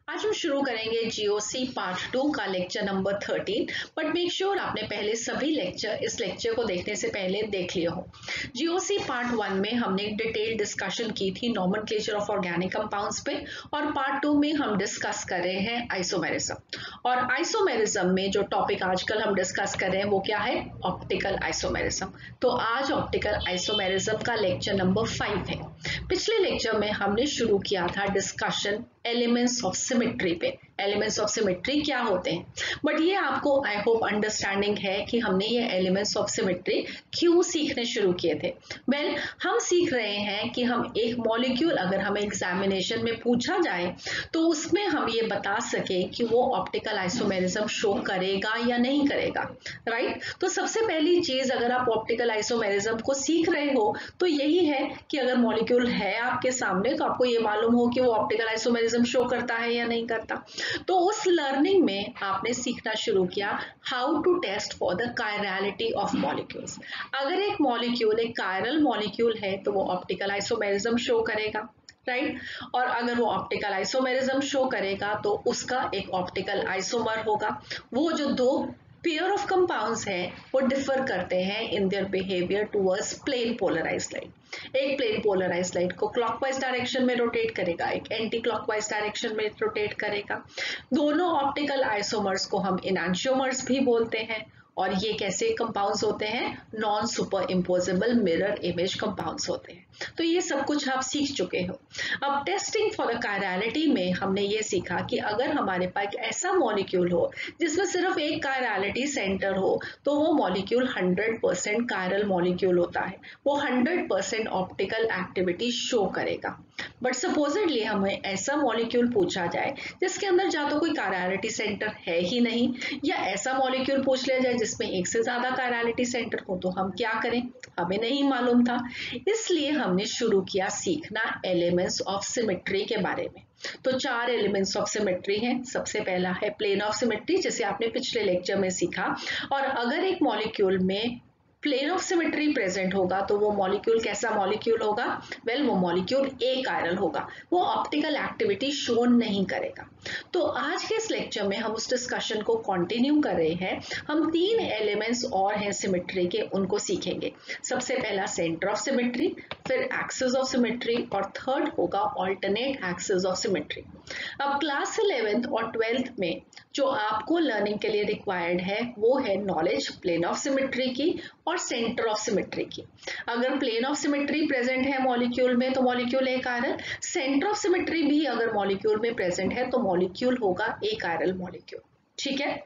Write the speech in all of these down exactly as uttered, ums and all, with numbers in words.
आज हम शुरू करेंगे जीओसी पार्ट टू का lecture number thirteen. But make sure आपने पहले सभी लेक्चर इस लेक्चर को देखने से पहले देख लिया हो। जीओसी पार्ट वन में हमने डिटेल डिस्कशन की थी नॉमेनक्लेचर ऑफ ऑर्गेनिक कंपाउंड्स पे, और पार्ट टू में हम डिस्कस कर रहे हैं आइसोमेरिज्म। और आइसोमेरिज्म में जो टॉपिक आजकल हम डिस्कस कर रहे हैं वो क्या है? Optical isomerism. तो आज ऑप्टिकल आइसोमेरिज्म का लेक्चर नंबर फाइव है। पिछले लेक्चर में हमने शुरू किया था डिस्कशन एलिमेंट्स ऑफ सिमेट्री पे। एलिमेंट्स ऑफ सिमेट्री क्या होते हैं, बट ये आपको आई होप अंडरस्टैंडिंग है कि हमने ये एलिमेंट्स ऑफ सिमेट्री क्यों सीखने शुरू किए थे। वेल well, हम सीख रहे हैं कि हम एक मॉलिक्यूल अगर हमें एग्जामिनेशन में पूछा जाए तो उसमें हम ये बता सके कि वो ऑप्टिकल आइसोमेरिज्म शो करेगा या नहीं करेगा, राइट right? तो सबसे पहली चीज, अगर आप ऑप्टिकल आइसोमेरिज्म को सीख रहे हो तो यही है कि अगर मॉलिक्यूल है आपके सामने तो आपको ये मालूम हो कि वो ऑप्टिकल आइसोमेरिज्म शो करता है या नहीं करता। तो उस लर्निंग में आपने सीखना शुरू किया how to test for the chirality of molecules. अगर एक मॉलिक्यूल एक कायरल मॉलिक्यूल है तो वो ऑप्टिकल आइसोमेरिज्म शो करेगा, राइट right? और अगर वो ऑप्टिकल आइसोमेरिज्म शो करेगा तो उसका एक ऑप्टिकल आइसोमर होगा। वो जो दो पेयर ऑफ कंपाउंड्स हैं वो डिफर करते हैं in their behaviour towards plane polarised light. एक प्लेन पोलराइज्ड लाइट को क्लॉकवाइज डायरेक्शन में रोटेट करेगा, एक एंटी क्लॉकवाइज डायरेक्शन में रोटेट करेगा। दोनों ऑप्टिकल आइसोमर्स को हम इनैंशियोमर्स भी बोलते हैं। और ये कैसे कंपाउंड्स होते हैं? Non super imposable mirror image compounds होते हैं। तो ये सब कुछ आप सीख चुके हो। अब टेस्टिंग फॉर द कायरलिटी में हमने ये सीखा कि अगर हमारे पास ऐसा मॉलिक्यूल हो जिसमें सिर्फ एक कायरलिटी सेंटर हो तो वो molecule hundred percent chiral molecule होता है, वो hundred percent optical activity show करेगा। बट सपोजिटली हमें ऐसा मॉलिक्यूल पूछा जाए जिसके अंदर या तो कोई कायरलिटी सेंटर है ही नहीं, या ऐसा मॉलिक्यूल पूछ लिया जाए जिसमें एक से ज्यादा कायरलिटी सेंटर हो, तो हम क्या करें? हमें नहीं मालूम था, इसलिए हमने शुरू किया सीखना एलिमेंट्स ऑफ सिमेट्री के बारे में। तो चार एलिमेंट्स ऑफ सिमेट्री हैं। सबसे पहला है प्लेन ऑफ सिमेट्री, जिसे आपने पिछले लेक्चर में सीखा। और अगर एक मॉलिक्यूल में प्लेन ऑफ सिमेट्री प्रेजेंट होगा तो वो मॉलिक्यूल कैसा मॉलिक्यूल होगा? वेल well, वो मॉलिक्यूल ए कायरल होगा, वो ऑप्टिकल एक्टिविटी शो नहीं करेगा। तो आज के इस लेक्चर में हम उस डिस्कशन को कंटिन्यू कर रहे हैं। हम तीन एलिमेंट्स और हैं सिमेट्री के, उनको सीखेंगे। सबसे पहला सेंटर ऑफ सिमेट्री, फिर एक्सिस ऑफ सिमेट्री, और थर्ड होगा ऑल्टरनेट एक्सिस ऑफ सिमेट्री। अब क्लास इलेवेंथ और ट्वेल्थ में जो आपको लर्निंग के लिए रिक्वायर्ड है वो है नॉलेज प्लेन ऑफ सिमेट्री की और सेंटर ऑफ सिमेट्री की। अगर प्लेन ऑफ सिमेट्री प्रेजेंट है मॉलिक्यूल में तो molecule achiral, centre of symmetry भी अगर मॉलिक्यूल में प्रेजेंट है तो मॉलिक्यूल होगा ए कायरल मॉलिक्यूल। ठीक है,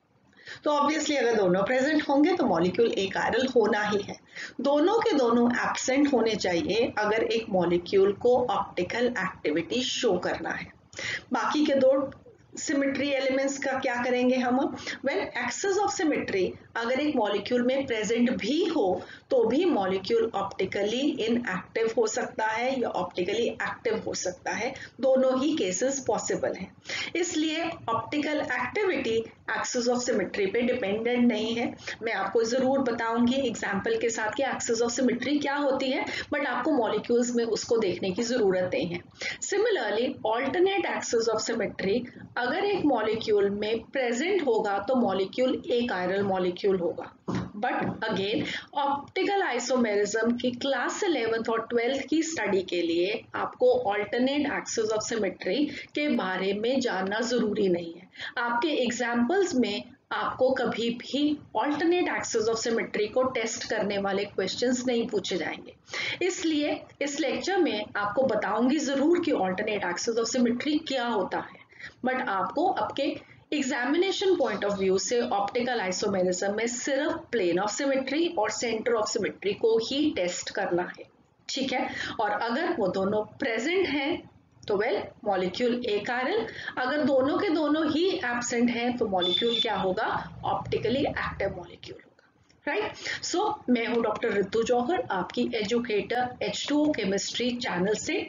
तो ऑब्वियसली अगर दोनों प्रेजेंट होंगे तो मॉलिक्यूल ए कायरल होना ही है। दोनों के दोनों एब्सेंट होने चाहिए अगर एक मॉलिक्यूल को ऑप्टिकल एक्टिविटी शो करना है। बाकी के दो सिमेट्री एलिमेंट्स का क्या करेंगे हम? वेल एक्सिस ऑफ सिमेट्री, अगर एक मॉलिक्यूल में प्रेजेंट भी हो तो भी मॉलिक्यूल ऑप्टिकली इनएक्टिव हो सकता है या ऑप्टिकली एक्टिव हो सकता है, दोनों ही केसेस पॉसिबल हैं। इसलिए optical activity axis of symmetry पे डिपेंडेंट नहीं है। मैं आपको जरूर बताऊंगी एग्जाम्पल के साथ कि एक्सिस ऑफ सिमेट्री क्या होती है, बट आपको मॉलिक्यूल्स में उसको देखने की जरूरत नहीं है। Similarly alternate axis of symmetry, अगर एक मॉलिक्यूल में प्रेजेंट होगा तो मॉलिक्यूल ए कायरल मॉलिक्यूल होगा। बट अगेन ऑप्टिकल आइसोमेरिज्म की क्लास इलेवेंथ और ट्वेल्थ की स्टडी के लिए आपको ऑल्टरनेट एक्सिस ऑफ सिमेट्री के बारे में जानना जरूरी नहीं है। आपके एग्जाम्पल्स में आपको कभी भी ऑल्टरनेट एक्सिस ऑफ सिमेट्री को टेस्ट करने वाले क्वेश्चंस नहीं पूछे जाएंगे। इसलिए इस लेक्चर में आपको बताऊंगी जरूर कि ऑल्टरनेट एक्सिस ऑफ सिमेट्री क्या होता है, बट आपको आपके एग्जामिनेशन पॉइंट ऑफ व्यू से ऑप्टिकल आइसोमेरिज्म में सिर्फ प्लेन ऑफ सिमेट्री और सेंटर ऑफ सिमेट्री को ही टेस्ट करना है। ठीक है, और अगर वो दोनों प्रेजेंट हैं तो वेल मॉलिक्यूल ए कायरल, अगर दोनों के दोनों ही एब्सेंट हैं तो मॉलिक्यूल क्या होगा? ऑप्टिकली एक्टिव मॉलिक्यूल होगा। राइट, सो मैं हूं डॉक्टर रितु जौहर, आपकी educator H two O chemistry channel से,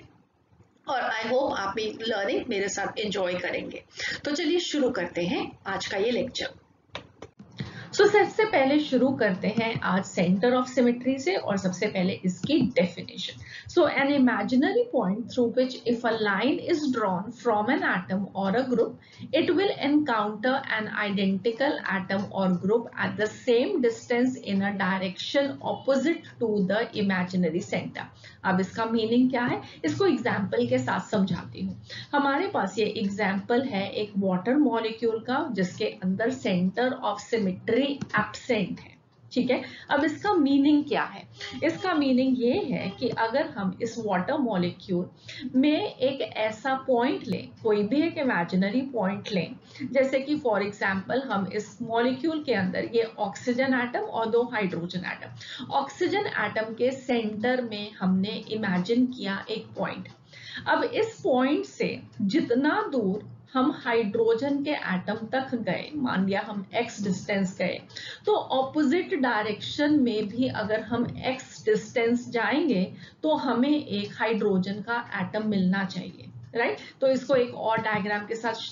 और आई होप आप भी लर्निंग मेरे साथ एंजॉय करेंगे। तो चलिए शुरू करते हैं आज का ये लेक्चर। सो so, सबसे पहले शुरू करते हैं आज सेंटर ऑफ सिमेट्री से और सबसे पहले इसकी definition. So an imaginary point through which if a line is drawn from an atom और a group, it will encounter an identical atom or group at the same distance in a direction opposite to the imaginary center. अब इसका meaning क्या है, इसको example के साथ समझाती हूँ. हमारे पास ये एग्जाम्पल है एक वाटर मॉलिक्यूल का जिसके अंदर सेंटर ऑफ सिमेट्री एब्सेंट है. ठीक है, अब इसका मीनिंग क्या है, इसका मीनिंग ये है कि अगर हम इस वाटर मॉलिक्यूल में एक ऐसा पॉइंट लें, कोई भी एक इमेजिनरी पॉइंट लें, जैसे कि फॉर एग्जांपल हम इस मॉलिक्यूल के अंदर ये ऑक्सीजन एटम और दो हाइड्रोजन एटम, ऑक्सीजन एटम के सेंटर में हमने इमेजिन किया एक पॉइंट. अब इस पॉइंट से जितना दूर हम हाइड्रोजन के एटम तक गए, मान लिया हम x डिस्टेंस गए, तो ऑपोजिट डायरेक्शन में भी अगर हम x डिस्टेंस जाएंगे तो हमें एक हाइड्रोजन का एटम मिलना चाहिए. राइट, तो इसको एक और डायग्राम के साथ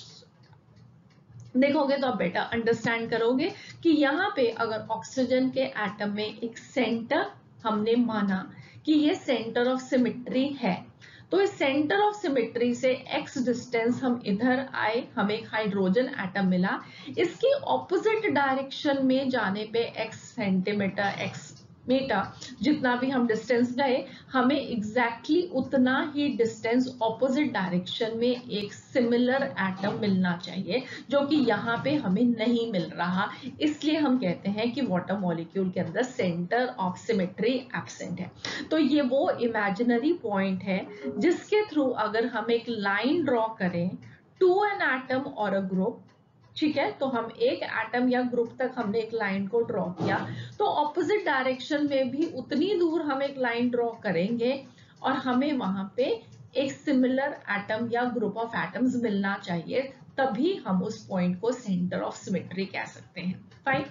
देखोगे तो आप बेटर अंडरस्टैंड करोगे कि यहाँ पे अगर ऑक्सीजन के एटम में एक सेंटर हमने माना कि ये सेंटर ऑफ सिमेट्री है, तो इस सेंटर ऑफ सिमेट्री से x डिस्टेंस हम इधर आए, हमें एक हाइड्रोजन एटम मिला. इसकी ऑपोजिट डायरेक्शन में जाने पे x सेंटीमीटर, x मीटर जितना भी हम डिस्टेंस गए, हमें एग्जैक्टली exactly उतना ही डिस्टेंस ऑपोजिट डायरेक्शन में एक सिमिलर एटम मिलना चाहिए, जो कि यहाँ पे हमें नहीं मिल रहा. इसलिए हम कहते हैं कि वाटर मॉलिक्यूल के अंदर सेंटर ऑफ सिमेट्री एब्सेंट है. तो ये वो इमेजिनरी पॉइंट है जिसके थ्रू अगर हम एक लाइन ड्रॉ करें टू एन एटम और अ ग्रुप, ठीक है, तो हम एक एटम या ग्रुप तक हमने एक लाइन को ड्रॉ किया, तो ऑपोजिट डायरेक्शन में भी उतनी दूर हम एक लाइन ड्रॉ करेंगे और हमें वहां पे एक सिमिलर एटम या ग्रुप ऑफ एटम्स मिलना चाहिए, तभी हम उस पॉइंट को सेंटर ऑफ सिमेट्री कह सकते हैं. फाइन.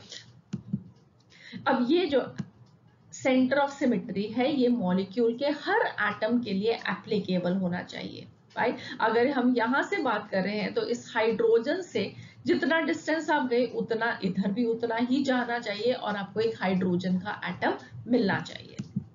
अब ये जो सेंटर ऑफ सिमेट्री है ये मॉलिक्यूल के हर एटम के लिए एप्लीकेबल होना चाहिए. राइट, अगर हम यहां से बात कर रहे हैं तो इस हाइड्रोजन से जितना डिस्टेंस आप गए उतना इधर भी उतना ही जाना चाहिए और आपको एक हाइड्रोजन का एटम मिलना चाहिए.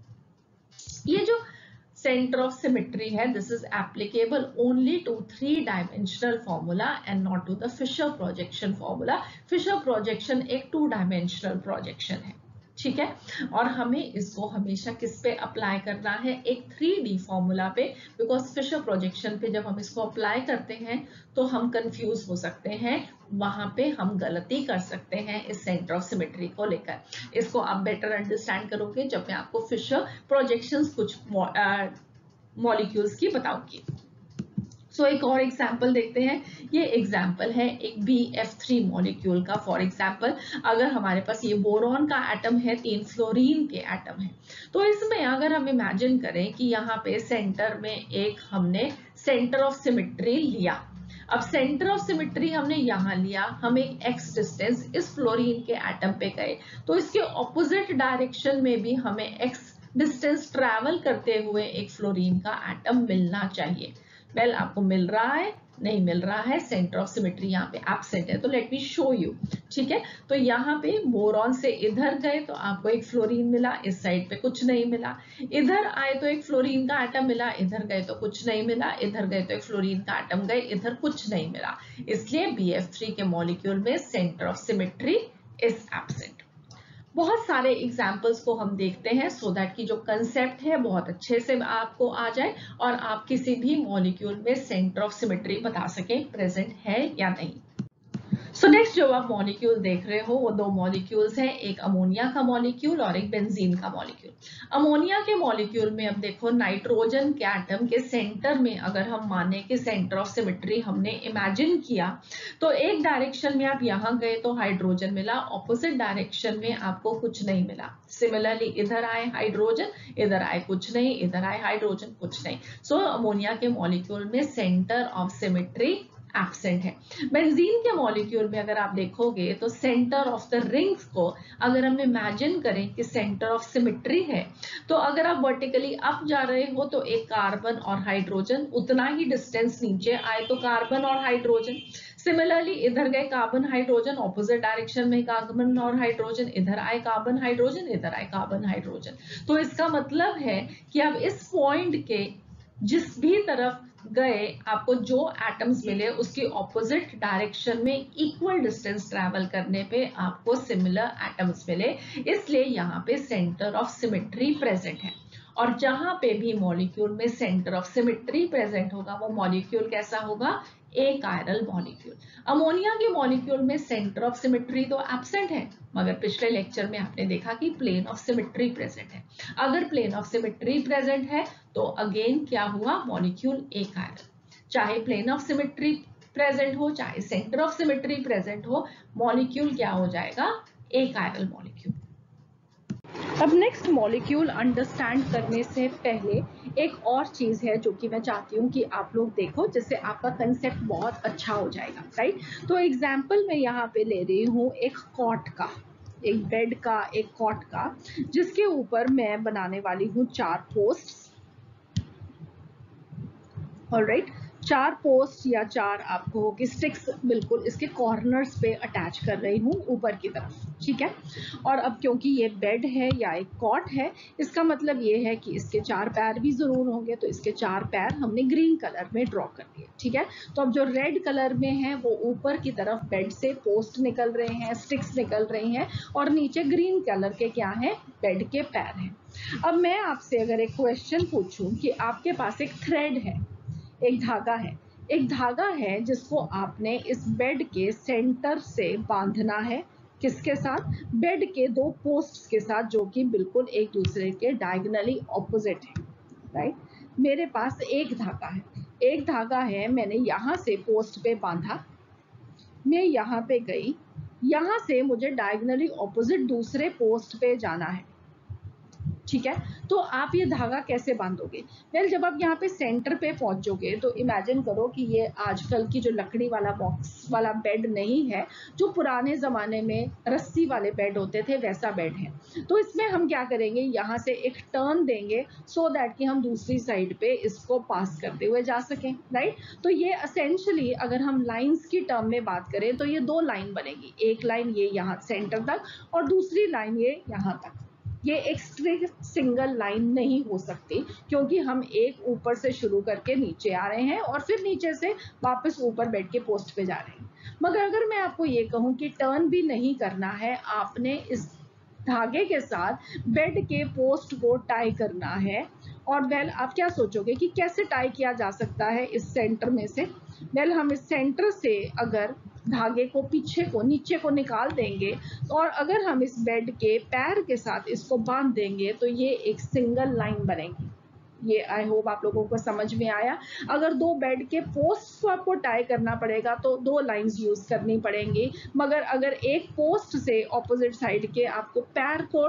ये जो सेंटर ऑफ सिमेट्री है, this is applicable only to three dimensional formula and not to the Fischer projection formula. Fischer projection एक टू डायमेंशनल प्रोजेक्शन है. ठीक है, और हमें इसको हमेशा किस पे अप्लाई करना है, एक थ्री डी फॉर्मूला पे, बिकॉज फिशर प्रोजेक्शन पे जब हम इसको अप्लाई करते हैं तो हम कंफ्यूज हो सकते हैं, वहां पे हम गलती कर सकते हैं इस सेंटर ऑफ सिमेट्री को लेकर. इसको आप बेटर अंडरस्टैंड करोगे जब मैं आपको फिशर प्रोजेक्शंस कुछ मॉलिक्यूल्स की बताऊंगी. सो so, एक और एग्जाम्पल देखते हैं. ये एग्जाम्पल है एक बी एफ थ्री मॉलिक्यूल का. फॉर एग्जाम्पल अगर हमारे पास ये बोरॉन का एटम है, तीन फ्लोरीन के एटम है, तो इसमें अगर हम इमेजिन करें कि यहाँ पे सेंटर में एक हमने सेंटर ऑफ सिमेट्री लिया. अब सेंटर ऑफ सिमेट्री हमने यहाँ लिया, हम एक x डिस्टेंस इस फ्लोरीन के एटम पे गए, तो इसके ऑपोजिट डायरेक्शन में भी हमें x डिस्टेंस ट्रैवल करते हुए एक फ्लोरीन का एटम मिलना चाहिए. वेल well, आपको मिल रहा है, नहीं मिल रहा है, सेंटर ऑफ सिमेट्री यहाँ पे एब्सेंट है. तो लेट मी शो यू. ठीक है, तो यहाँ पे बोरॉन से इधर गए तो आपको एक फ्लोरीन मिला, इस साइड पे कुछ नहीं मिला. इधर आए तो एक फ्लोरीन का एटम मिला, इधर गए तो कुछ नहीं मिला, इधर गए तो एक फ्लोरीन का एटम गए, इधर कुछ नहीं मिला. इसलिए बी एफ थ्री के मॉलिक्यूल में centre of symmetry is absent. बहुत सारे एग्जाम्पल्स को हम देखते हैं सो दैट कि जो कंसेप्ट है बहुत अच्छे से आपको आ जाए और आप किसी भी मॉलिक्यूल में सेंटर ऑफ सिमेट्री बता सकें प्रेजेंट है या नहीं. सो नेक्स्ट जो आप मॉलिक्यूल देख रहे हो वो दो मॉलिक्यूल्स हैं, एक अमोनिया का मॉलिक्यूल और एक बेंजीन का मॉलिक्यूल. अमोनिया के मॉलिक्यूल में अब देखो नाइट्रोजन के एटम के सेंटर में अगर हम माने कि सेंटर ऑफ सिमेट्री हमने इमेजिन किया, तो एक डायरेक्शन में आप यहाँ गए तो हाइड्रोजन मिला, ऑपोजिट डायरेक्शन में आपको कुछ नहीं मिला. सिमिलरली इधर आए हाइड्रोजन, इधर आए कुछ नहीं, इधर आए हाइड्रोजन, कुछ नहीं. सो so, अमोनिया के मॉलिक्यूल में सेंटर ऑफ सिमेट्री एब्सेंट है. बेंजीन के मॉलिक्यूल में अगर आप देखोगे तो सेंटर ऑफ द रिंग्स को अगर हम इमेजिन करें कि सेंटर ऑफ सिमेट्री है, तो अगर आप वर्टिकली अप जा रहे हो तो एक कार्बन और हाइड्रोजन, उतना ही डिस्टेंस नीचे आए तो कार्बन और हाइड्रोजन. सिमिलरली इधर गए कार्बन हाइड्रोजन, ऑपोजिट डायरेक्शन में कार्बन और हाइड्रोजन, इधर आए कार्बन हाइड्रोजन, इधर आए कार्बन हाइड्रोजन। तो इसका मतलब है कि अब इस पॉइंट के जिस भी तरफ गए आपको जो एटम्स मिले उसकी ऑपोजिट डायरेक्शन में इक्वल डिस्टेंस ट्रैवल करने पे आपको सिमिलर एटम्स मिले, इसलिए यहाँ पे सेंटर ऑफ सिमेट्री प्रेजेंट है। और जहां पे भी मॉलिक्यूल में सेंटर ऑफ सिमेट्री प्रेजेंट होगा वो मॉलिक्यूल कैसा होगा, ए कायरल मॉलिक्यूल। अमोनिया के मॉलिक्यूल में सेंटर ऑफ सिमेट्री तो एब्सेंट है, मगर पिछले लेक्चर में आपने देखा कि प्लेन ऑफ सिमेट्री प्रेजेंट है। अगर प्लेन ऑफ सिमेट्री प्रेजेंट है तो अगेन क्या हुआ, मॉलिक्यूल ए कायरल। चाहे प्लेन ऑफ सिमेट्री प्रेजेंट हो चाहे सेंटर ऑफ सिमेट्री प्रेजेंट हो, मॉलिक्यूल क्या हो जाएगा, ए कायरल मॉलिक्यूल। अब नेक्स्ट मॉलिक्यूल अंडरस्टैंड करने से पहले एक और चीज है जो कि मैं चाहती हूँ कि आप लोग देखो, जिससे आपका कंसेप्ट बहुत अच्छा हो जाएगा, राइट। तो एग्जाम्पल मैं यहाँ पे ले रही हूँ एक कॉट का, एक बेड का, एक कॉट का, जिसके ऊपर मैं बनाने वाली हूँ चार पोस्ट। ऑलराइट, चार पोस्ट या चार आपको कि स्टिक्स बिल्कुल इसके कॉर्नर्स पे अटैच कर रही हूँ ऊपर की तरफ, ठीक है। और अब क्योंकि ये बेड है या एक कॉट है, इसका मतलब ये है कि इसके चार पैर भी जरूर होंगे, तो इसके चार पैर हमने ग्रीन कलर में ड्रॉ कर दिए, ठीक है। तो अब जो रेड कलर में है वो ऊपर की तरफ बेड से पोस्ट निकल रहे हैं, स्टिक्स निकल रही हैं, और नीचे ग्रीन कलर के क्या है, बेड के पैर हैं। अब मैं आपसे अगर एक क्वेश्चन पूछूं कि आपके पास एक थ्रेड है, एक धागा है, एक धागा है जिसको आपने इस बेड के सेंटर से बांधना है, किसके साथ, बेड के दो पोस्ट्स के साथ, जो कि बिल्कुल एक दूसरे के डायगोनली ऑपोजिट है, राइट। मेरे पास एक धागा है, एक धागा है, मैंने यहाँ से पोस्ट पे बांधा, मैं यहाँ पे गई, यहाँ से मुझे डायगोनली ऑपोजिट दूसरे पोस्ट पे जाना है, ठीक है। तो आप ये धागा कैसे बांधोगे, वेल जब आप यहाँ पे सेंटर पे पहुंचोगे तो इमेजिन करो कि ये आजकल की जो लकड़ी वाला बॉक्स वाला बेड नहीं है, जो पुराने ज़माने में रस्सी वाले बेड होते थे वैसा बेड है। तो इसमें हम क्या करेंगे, यहाँ से एक टर्न देंगे सो दैट कि हम दूसरी साइड पे इसको पास करते हुए जा सकें, राइट। तो ये असेंशली अगर हम लाइन्स की टर्म में बात करें तो ये दो लाइन बनेगी, एक लाइन ये यहाँ सेंटर तक और दूसरी लाइन ये यहाँ तक। ये एक स्ट्रेट सिंगल लाइन नहीं हो सकती, क्योंकि हम एक ऊपर से शुरू करके नीचे आ रहे हैं और फिर नीचे से वापस ऊपर बेड के पोस्ट पे जा रहे हैं। मगर अगर मैं आपको ये कहूँ कि टर्न भी नहीं करना है, आपने इस धागे के साथ बेड के पोस्ट को टाई करना है, और वेल आप क्या सोचोगे कि कैसे टाई किया जा सकता है इस सेंटर में से। वेल हम इस सेंटर से अगर धागे को पीछे को नीचे को निकाल देंगे और अगर हम इस बेड के पैर के साथ इसको बांध देंगे तो ये एक सिंगल लाइन बनेगी। ये आई होप आप लोगों को समझ में आया। अगर दो बेड के पोस्ट को आपको टाई करना पड़ेगा तो दो लाइंस यूज करनी पड़ेंगी, मगर अगर एक पोस्ट से ऑपोजिट साइड के आपको पैर को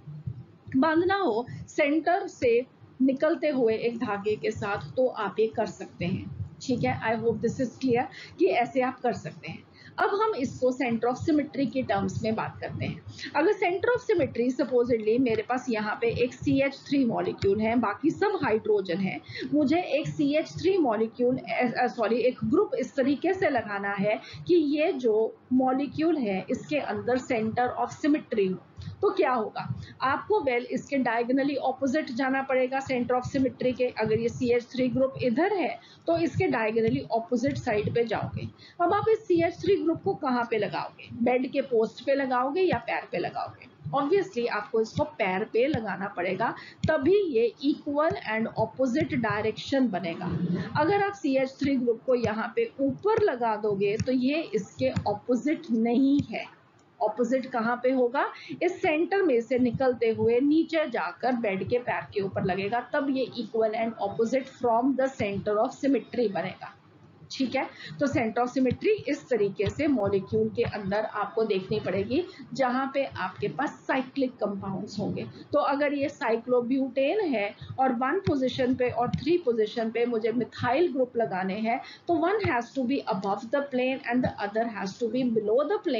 बांधना हो सेंटर से निकलते हुए एक धागे के साथ, तो आप ये कर सकते हैं, ठीक है। I hope this is clear कि ऐसे आप कर सकते हैं। अब हम इसको सेंटर ऑफ सिमेट्री के टर्म्स में बात करते हैं। अगर सेंटर ऑफ सिमेट्री सपोजिटली मेरे पास यहाँ पे एक सी एच थ्री मॉलिक्यूल है, बाकी सब हाइड्रोजन है, मुझे एक C H three molecule sorry एक ग्रुप इस तरीके से लगाना है कि ये जो मॉलिक्यूल है इसके अंदर सेंटर ऑफ सिमेट्री हो, तो क्या होगा आपको, वेल well, इसके डायगोनली ऑपोजिट जाना पड़ेगा सेंटर ऑफ सिमेट्री के। अगर ये सी एच थ्री ग्रुप इधर है तो इसके डायगोनली ऑपोजिट साइड पे जाओगे। अब आप इस सी एच थ्री ग्रुप को कहाँ पे लगाओगे, बेड के पोस्ट पे लगाओगे या पैर पे लगाओगे? ऑब्वियसली आपको इसको पैर पे लगाना पड़ेगा, तभी ये इक्वल एंड ऑपोजिट डायरेक्शन बनेगा। अगर आप सी एच थ्री ग्रुप को यहाँ पे ऊपर लगा दोगे तो ये इसके ऑपोजिट नहीं है। ऑपोजिट कहाँ पे होगा, इस सेंटर में से निकलते हुए नीचे जाकर बेड के पैर के ऊपर लगेगा, तब ये equal and opposite from the centre of symmetry बनेगा, ठीक है। तो सेंटर ऑफ सिमेट्री इस तरीके से मॉलिक्यूल के अंदर आपको देखनी पड़ेगी, जहां पे आपके पास साइक्लिक कंपाउंड्स होंगे। तो अगर ये साइक्लोब्यूटेन है और वन पोजीशन पे और थ्री पोजीशन पे मुझे मिथाइल ग्रुप लगाने हैं, तो one has to be above the plane and the other has to be below the plane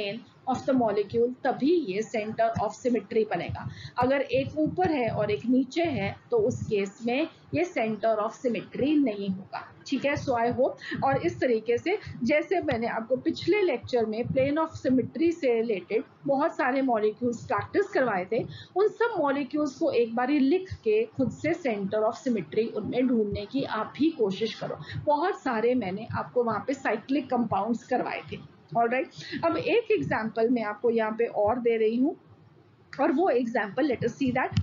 of the molecule तभी ये सेंटर ऑफ सिमेट्री बनेगा। अगर एक ऊपर है और एक नीचे है तो उस केस में ये सेंटर ऑफ सिमेट्री नहीं होगा। ठीक है, सो आई होप, और इस तरीके से जैसे मैंने आपको पिछले लेक्चर में प्लेन ऑफ सिमेट्री से रिलेटेड बहुत सारे मॉलिक्यूल्स प्रैक्टिस करवाए थे, उन सब मॉलिक्यूल्स को एक बार लिख के खुद से सेंटर ऑफ सिमेट्री उनमें ढूंढने की आप भी कोशिश करो। बहुत सारे मैंने आपको वहां पे साइक्लिक कंपाउंड्स करवाए थे। ऑलराइट, अब एक एग्जांपल मैं आपको यहाँ पे और दे रही हूँ, और वो example let us see that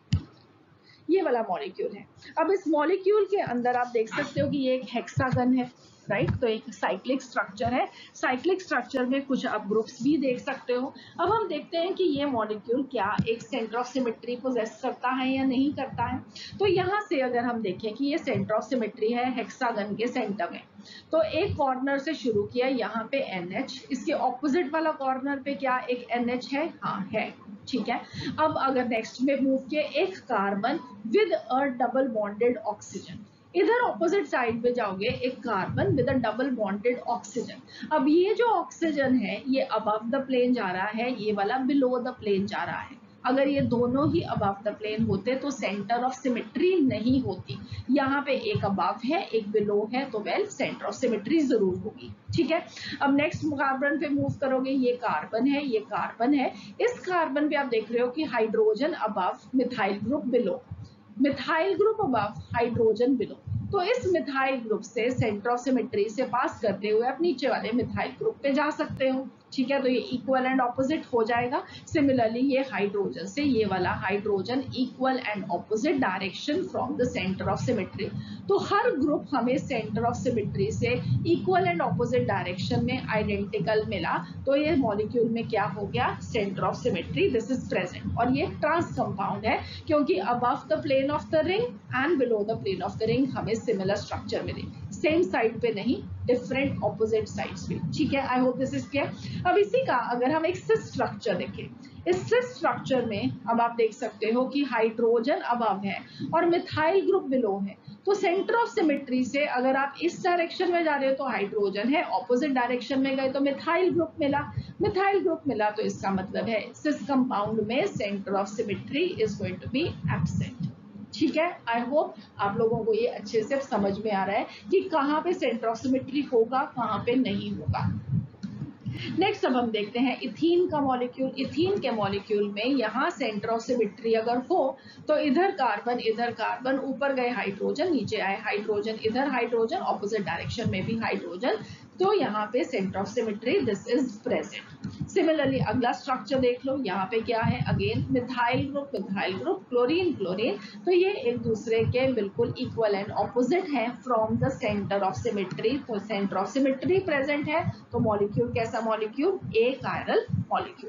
ये वाला मॉलिक्यूल है। अब इस मॉलिक्यूल के अंदर आप देख सकते हो कि ये एक हेक्सागन है, राइट right? तो एक साइक्लिक स्ट्रक्चर है। साइक्लिक स्ट्रक्चर में कुछ आप ग्रुप्स भी देख सकते हो। अब हम देखते हैं कि ये मॉलिक्यूल क्या एक सेंटर ऑफ सिमेट्री पोजेस करता है या नहीं करता है। तो यहाँ से अगर हम देखें कि ये सेंटर ऑफ सिमेट्री है हेक्सागन के सेंटर में, तो एक कॉर्नर से शुरू किया यहाँ पे एन एच, इसके ऑपोजिट वाला कॉर्नर पे क्या एक एन एच है? हाँ है। ठीक है, अब अगर नेक्स्ट में मूव किए एक carbon with a double bonded oxygen, इधर ऑपोजिट साइड पे जाओगे एक carbon with a double bonded oxygen. अब ये जो ऑक्सीजन है ये अबव द प्लेन जा रहा है, ये वाला बिलो द प्लेन जा रहा है। अगर ये दोनों ही अबव द प्लेन होते तो सेंटर ऑफ सिमेट्री नहीं होती। यहाँ पे एक अबव है एक बिलो है, तो वेल सेंटर ऑफ सिमेट्री जरूर होगी। ठीक है, अब नेक्स्ट कार्बन पे मूव करोगे, ये कार्बन है ये कार्बन है, इस कार्बन पे आप देख रहे हो कि hydrogen above methyl group below, methyl group above hydrogen below. तो इस मिथाइल ग्रुप से सेंटर ऑफ सिमेट्री से पास करते हुए आप नीचे वाले मिथाइल ग्रुप पे जा सकते हो। ठीक है, तो ये इक्वल एंड ऑपोजिट हो जाएगा। सिमिलरली ये हाइड्रोजन से ये वाला hydrogen equal and opposite direction from the centre of symmetry. तो हर ग्रुप हमें सेंटर ऑफ सिमेट्री से इक्वल एंड ऑपोजिट डायरेक्शन में आइडेंटिकल मिला, तो ये मॉलिक्यूल में क्या हो गया? Centre of symmetry this is present. और ये ट्रांस कंपाउंड है क्योंकि above the plane of the ring and below the plane of the ring हमें सिमिलर स्ट्रक्चर मिले, सेम साइड पे नहीं, डिफरेंट ऑपोजिट साइड्स पे। ठीक है, I hope this is clear. अब इसी का अगर हम एक सिस स्ट्रक्चर देखें, इस सिस स्ट्रक्चर में अब आप देख सकते हो कि हाइड्रोजन अबव है और मिथाइल ग्रुप बिलो है। तो सेंटर ऑफ सिमेट्री से अगर आप इस डायरेक्शन में जा रहे हो तो हाइड्रोजन है, ऑपोजिट डायरेक्शन में गए तो मिथाइल ग्रुप मिला, मिथाइल ग्रुप मिला तो इसका मतलब है सिस कंपाउंड में centre of symmetry is going to be absent. ठीक है, आई होप आप लोगों को ये अच्छे से समझ में आ रहा है कि कहाँ पे सेंटर ऑफ सिमेट्री होगा कहाँ पे नहीं होगा। नेक्स्ट अब हम देखते हैं इथीन का मॉलिक्यूल। इथीन के मॉलिक्यूल में यहाँ सेंटर ऑफ सिमेट्री अगर हो तो इधर कार्बन इधर कार्बन, ऊपर गए हाइड्रोजन नीचे आए हाइड्रोजन, इधर हाइड्रोजन ऑपोजिट डायरेक्शन में भी हाइड्रोजन, तो यहाँ पे centre of symmetry this is present. Similarly अगला स्ट्रक्चर देख लो, यहाँ पे क्या है? Again methyl group methyl group, chlorine chlorine, तो ये एक दूसरे के बिल्कुल इक्वल एंड ऑपोजिट है from the centre of symmetry. तो सेंटर ऑफ सिमेट्री प्रेजेंट है तो मॉलिक्यूल कैसा molecule? Achiral molecule.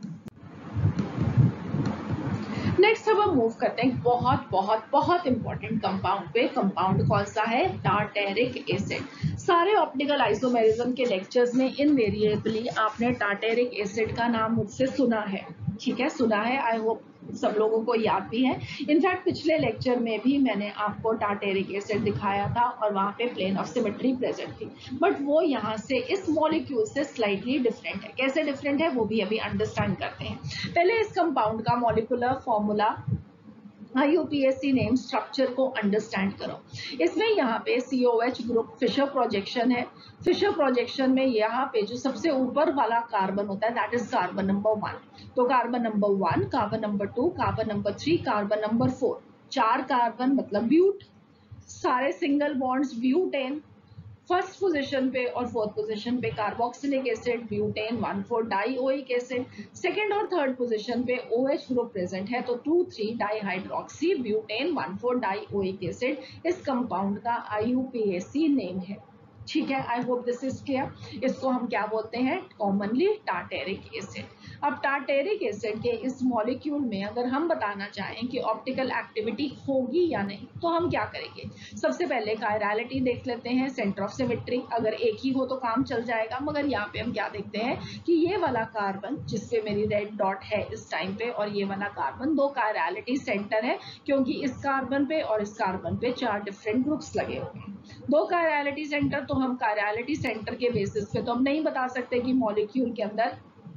Next अब हम मूव करते हैं बहुत बहुत बहुत इंपॉर्टेंट कंपाउंड पे। कंपाउंड कौन सा है? Tartaric acid. सारे ऑप्टिकल आइसोमेरिज्म के लेक्चर्स में इनवेरिएबली आपने टार्टेरिक एसिड का नाम मुझसे सुना है। ठीक है, सुना है, आई होप सब लोगों को याद भी है। इनफैक्ट पिछले लेक्चर में भी मैंने आपको टार्टेरिक एसिड दिखाया था और वहाँ पे प्लेन ऑफ सिमेट्री प्रेजेंट थी, बट वो यहाँ से इस मॉलिक्यूल से स्लाइटली डिफरेंट है। कैसे डिफरेंट है वो भी अभी अंडरस्टैंड करते हैं। पहले इस कंपाउंड का molecular formula I U P S C name structure को अंडरस्टैंड करो। इसमें यहाँ पे C O H group Fischer projection है। फिशर प्रोजेक्शन में यहाँ पे जो सबसे ऊपर वाला कार्बन होता है that is carbon number one. तो carbon number one, carbon number two, carbon number three, carbon number four, चार कार्बन मतलब ब्यूट, सारे single bonds butane. First position पे और फोर्थ पोजीशन पे carboxylic acid, butane, one four dioic acid. Second और third position पे OH group present है तो two three dihydroxy butane, one four dioic acid इस कंपाउंड का I U P A C name है। ठीक है, I hope this is clear. इसको हम क्या बोलते हैं? Commonly tartaric acid. अब टार्टेरिक एसिड के इस मॉलिक्यूल में अगर हम बताना चाहें कि ऑप्टिकल एक्टिविटी होगी या नहीं तो हम क्या करेंगे? सबसे पहले कायरलिटी देख लेते हैं, सेंटर ऑफ सिमेट्री। अगर एक ही हो तो काम चल जाएगा, मगर यहाँ पे हम क्या देखते हैं कि ये वाला कार्बन जिसपे मेरी रेड डॉट है इस टाइम पे और ये वाला कार्बन दो कायरलिटी सेंटर है क्योंकि इस कार्बन पे और इस कार्बन पे चार डिफरेंट ग्रुप्स लगे हुए हैं। दो कायरलिटी सेंटर, तो हम कायरलिटी सेंटर के बेसिस पे तो हम नहीं बता सकते कि मॉलिक्यूल के अंदर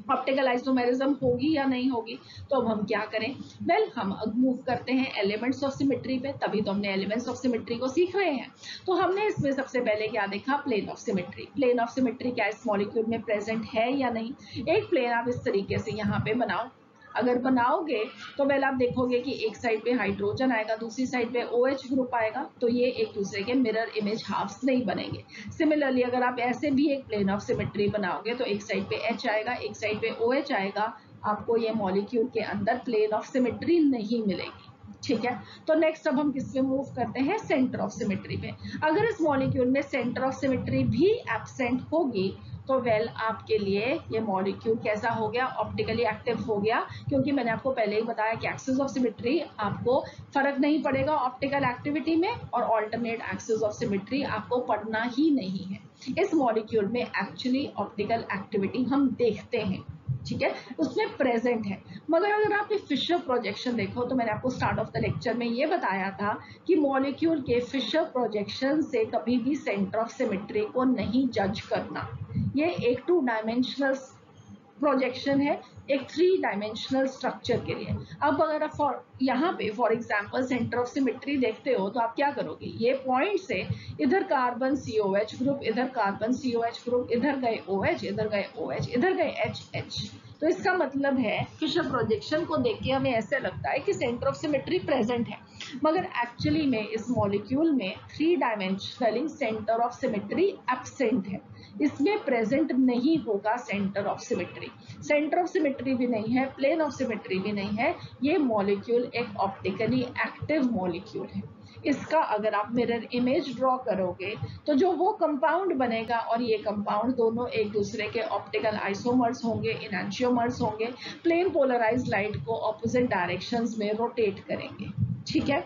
ऑप्टिकल आइसोमेरिज्म होगी या नहीं होगी। तो अब हम क्या करें, वेल well, हम अब मूव करते हैं एलिमेंट्स ऑफ सिमेट्री पे, तभी तो हमने एलिमेंट्स ऑफ सिमेट्री को सीख रहे हैं। तो हमने इसमें सबसे पहले क्या देखा, plane of symmetry. Plane of symmetry क्या इस मॉलिक्यूल में प्रेजेंट है या नहीं। एक प्लेन आप इस तरीके से यहाँ पे बनाओ, अगर बनाओगे तो वेल आप देखोगे कि एक साइड पे हाइड्रोजन आएगा, दूसरी साइड पे OH ग्रुप आएगा, तो ये एक दूसरे के मिरर इमेज हाफ्स नहीं बनेंगे। सिमिलरली अगर आप ऐसे भी एक प्लेन ऑफ सिमेट्री बनाओगे तो एक साइड पे H आएगा, एक साइड पे OH आएगा, आपको ये मॉलिक्यूल के अंदर प्लेन ऑफ सिमेट्री नहीं मिलेगी। ठीक है, तो नेक्स्ट अब हम किस पे मूव करते हैं, सेंटर ऑफ सिमेट्री पे। अगर इस मॉलिक्यूल में सेंटर ऑफ सिमेट्री भी एब्सेंट होगी तो वेल well, आपके लिए ये मॉलिक्यूल कैसा हो गया, ऑप्टिकली एक्टिव हो गया, क्योंकि मैंने आपको पहले ही बताया कि एक्सिस ऑफ सिमेट्री आपको फर्क नहीं पड़ेगा ऑप्टिकल एक्टिविटी में, और ऑल्टरनेट एक्सिस ऑफ सिमेट्री आपको पढ़ना ही नहीं है। इस मॉलिक्यूल में एक्चुअली ऑप्टिकल एक्टिविटी हम देखते हैं, ठीक है, उसमें प्रेजेंट है। मगर अगर आप फिशर प्रोजेक्शन देखो तो मैंने आपको स्टार्ट ऑफ द लेक्चर में ये बताया था कि मॉलिक्यूल के फिशर प्रोजेक्शन से कभी भी सेंटर ऑफ सिमेट्री को नहीं जज करना। ये एक टू डायमेंशनल प्रोजेक्शन है, एक थ्री डायमेंशनल स्ट्रक्चर के लिए। अब अगर आप फॉर यहाँ पे for example centre of symmetry देखते हो तो आप क्या करोगे, ये पॉइंट से इधर carbon C O H group, इधर carbon C O H group, इधर गए OH, इधर गए OH, इधर गए H H। तो इसका मतलब है फिशर प्रोजेक्शन को देख के हमें ऐसे लगता है कि सेंटर ऑफ सिमेट्री प्रेजेंट है, मगर एक्चुअली में इस मॉलिक्यूल में three dimensionally centre of symmetry absent है। इसमें प्रेजेंट नहीं होगा centre of symmetry. Centre of symmetry भी नहीं है, प्लेन ऑफ सिमेट्री भी नहीं है, ये मॉलिक्यूल एक ऑप्टिकली एक्टिव मॉलिक्यूल है। इसका अगर आप मिरर इमेज ड्रॉ करोगे तो जो वो कंपाउंड बनेगा और ये कंपाउंड दोनों एक दूसरे के ऑप्टिकल आइसोमर्स होंगे, इनैंशियोमर्स होंगे, प्लेन पोलराइज्ड लाइट को ऑपोजिट डायरेक्शंस में रोटेट करेंगे। ठीक है,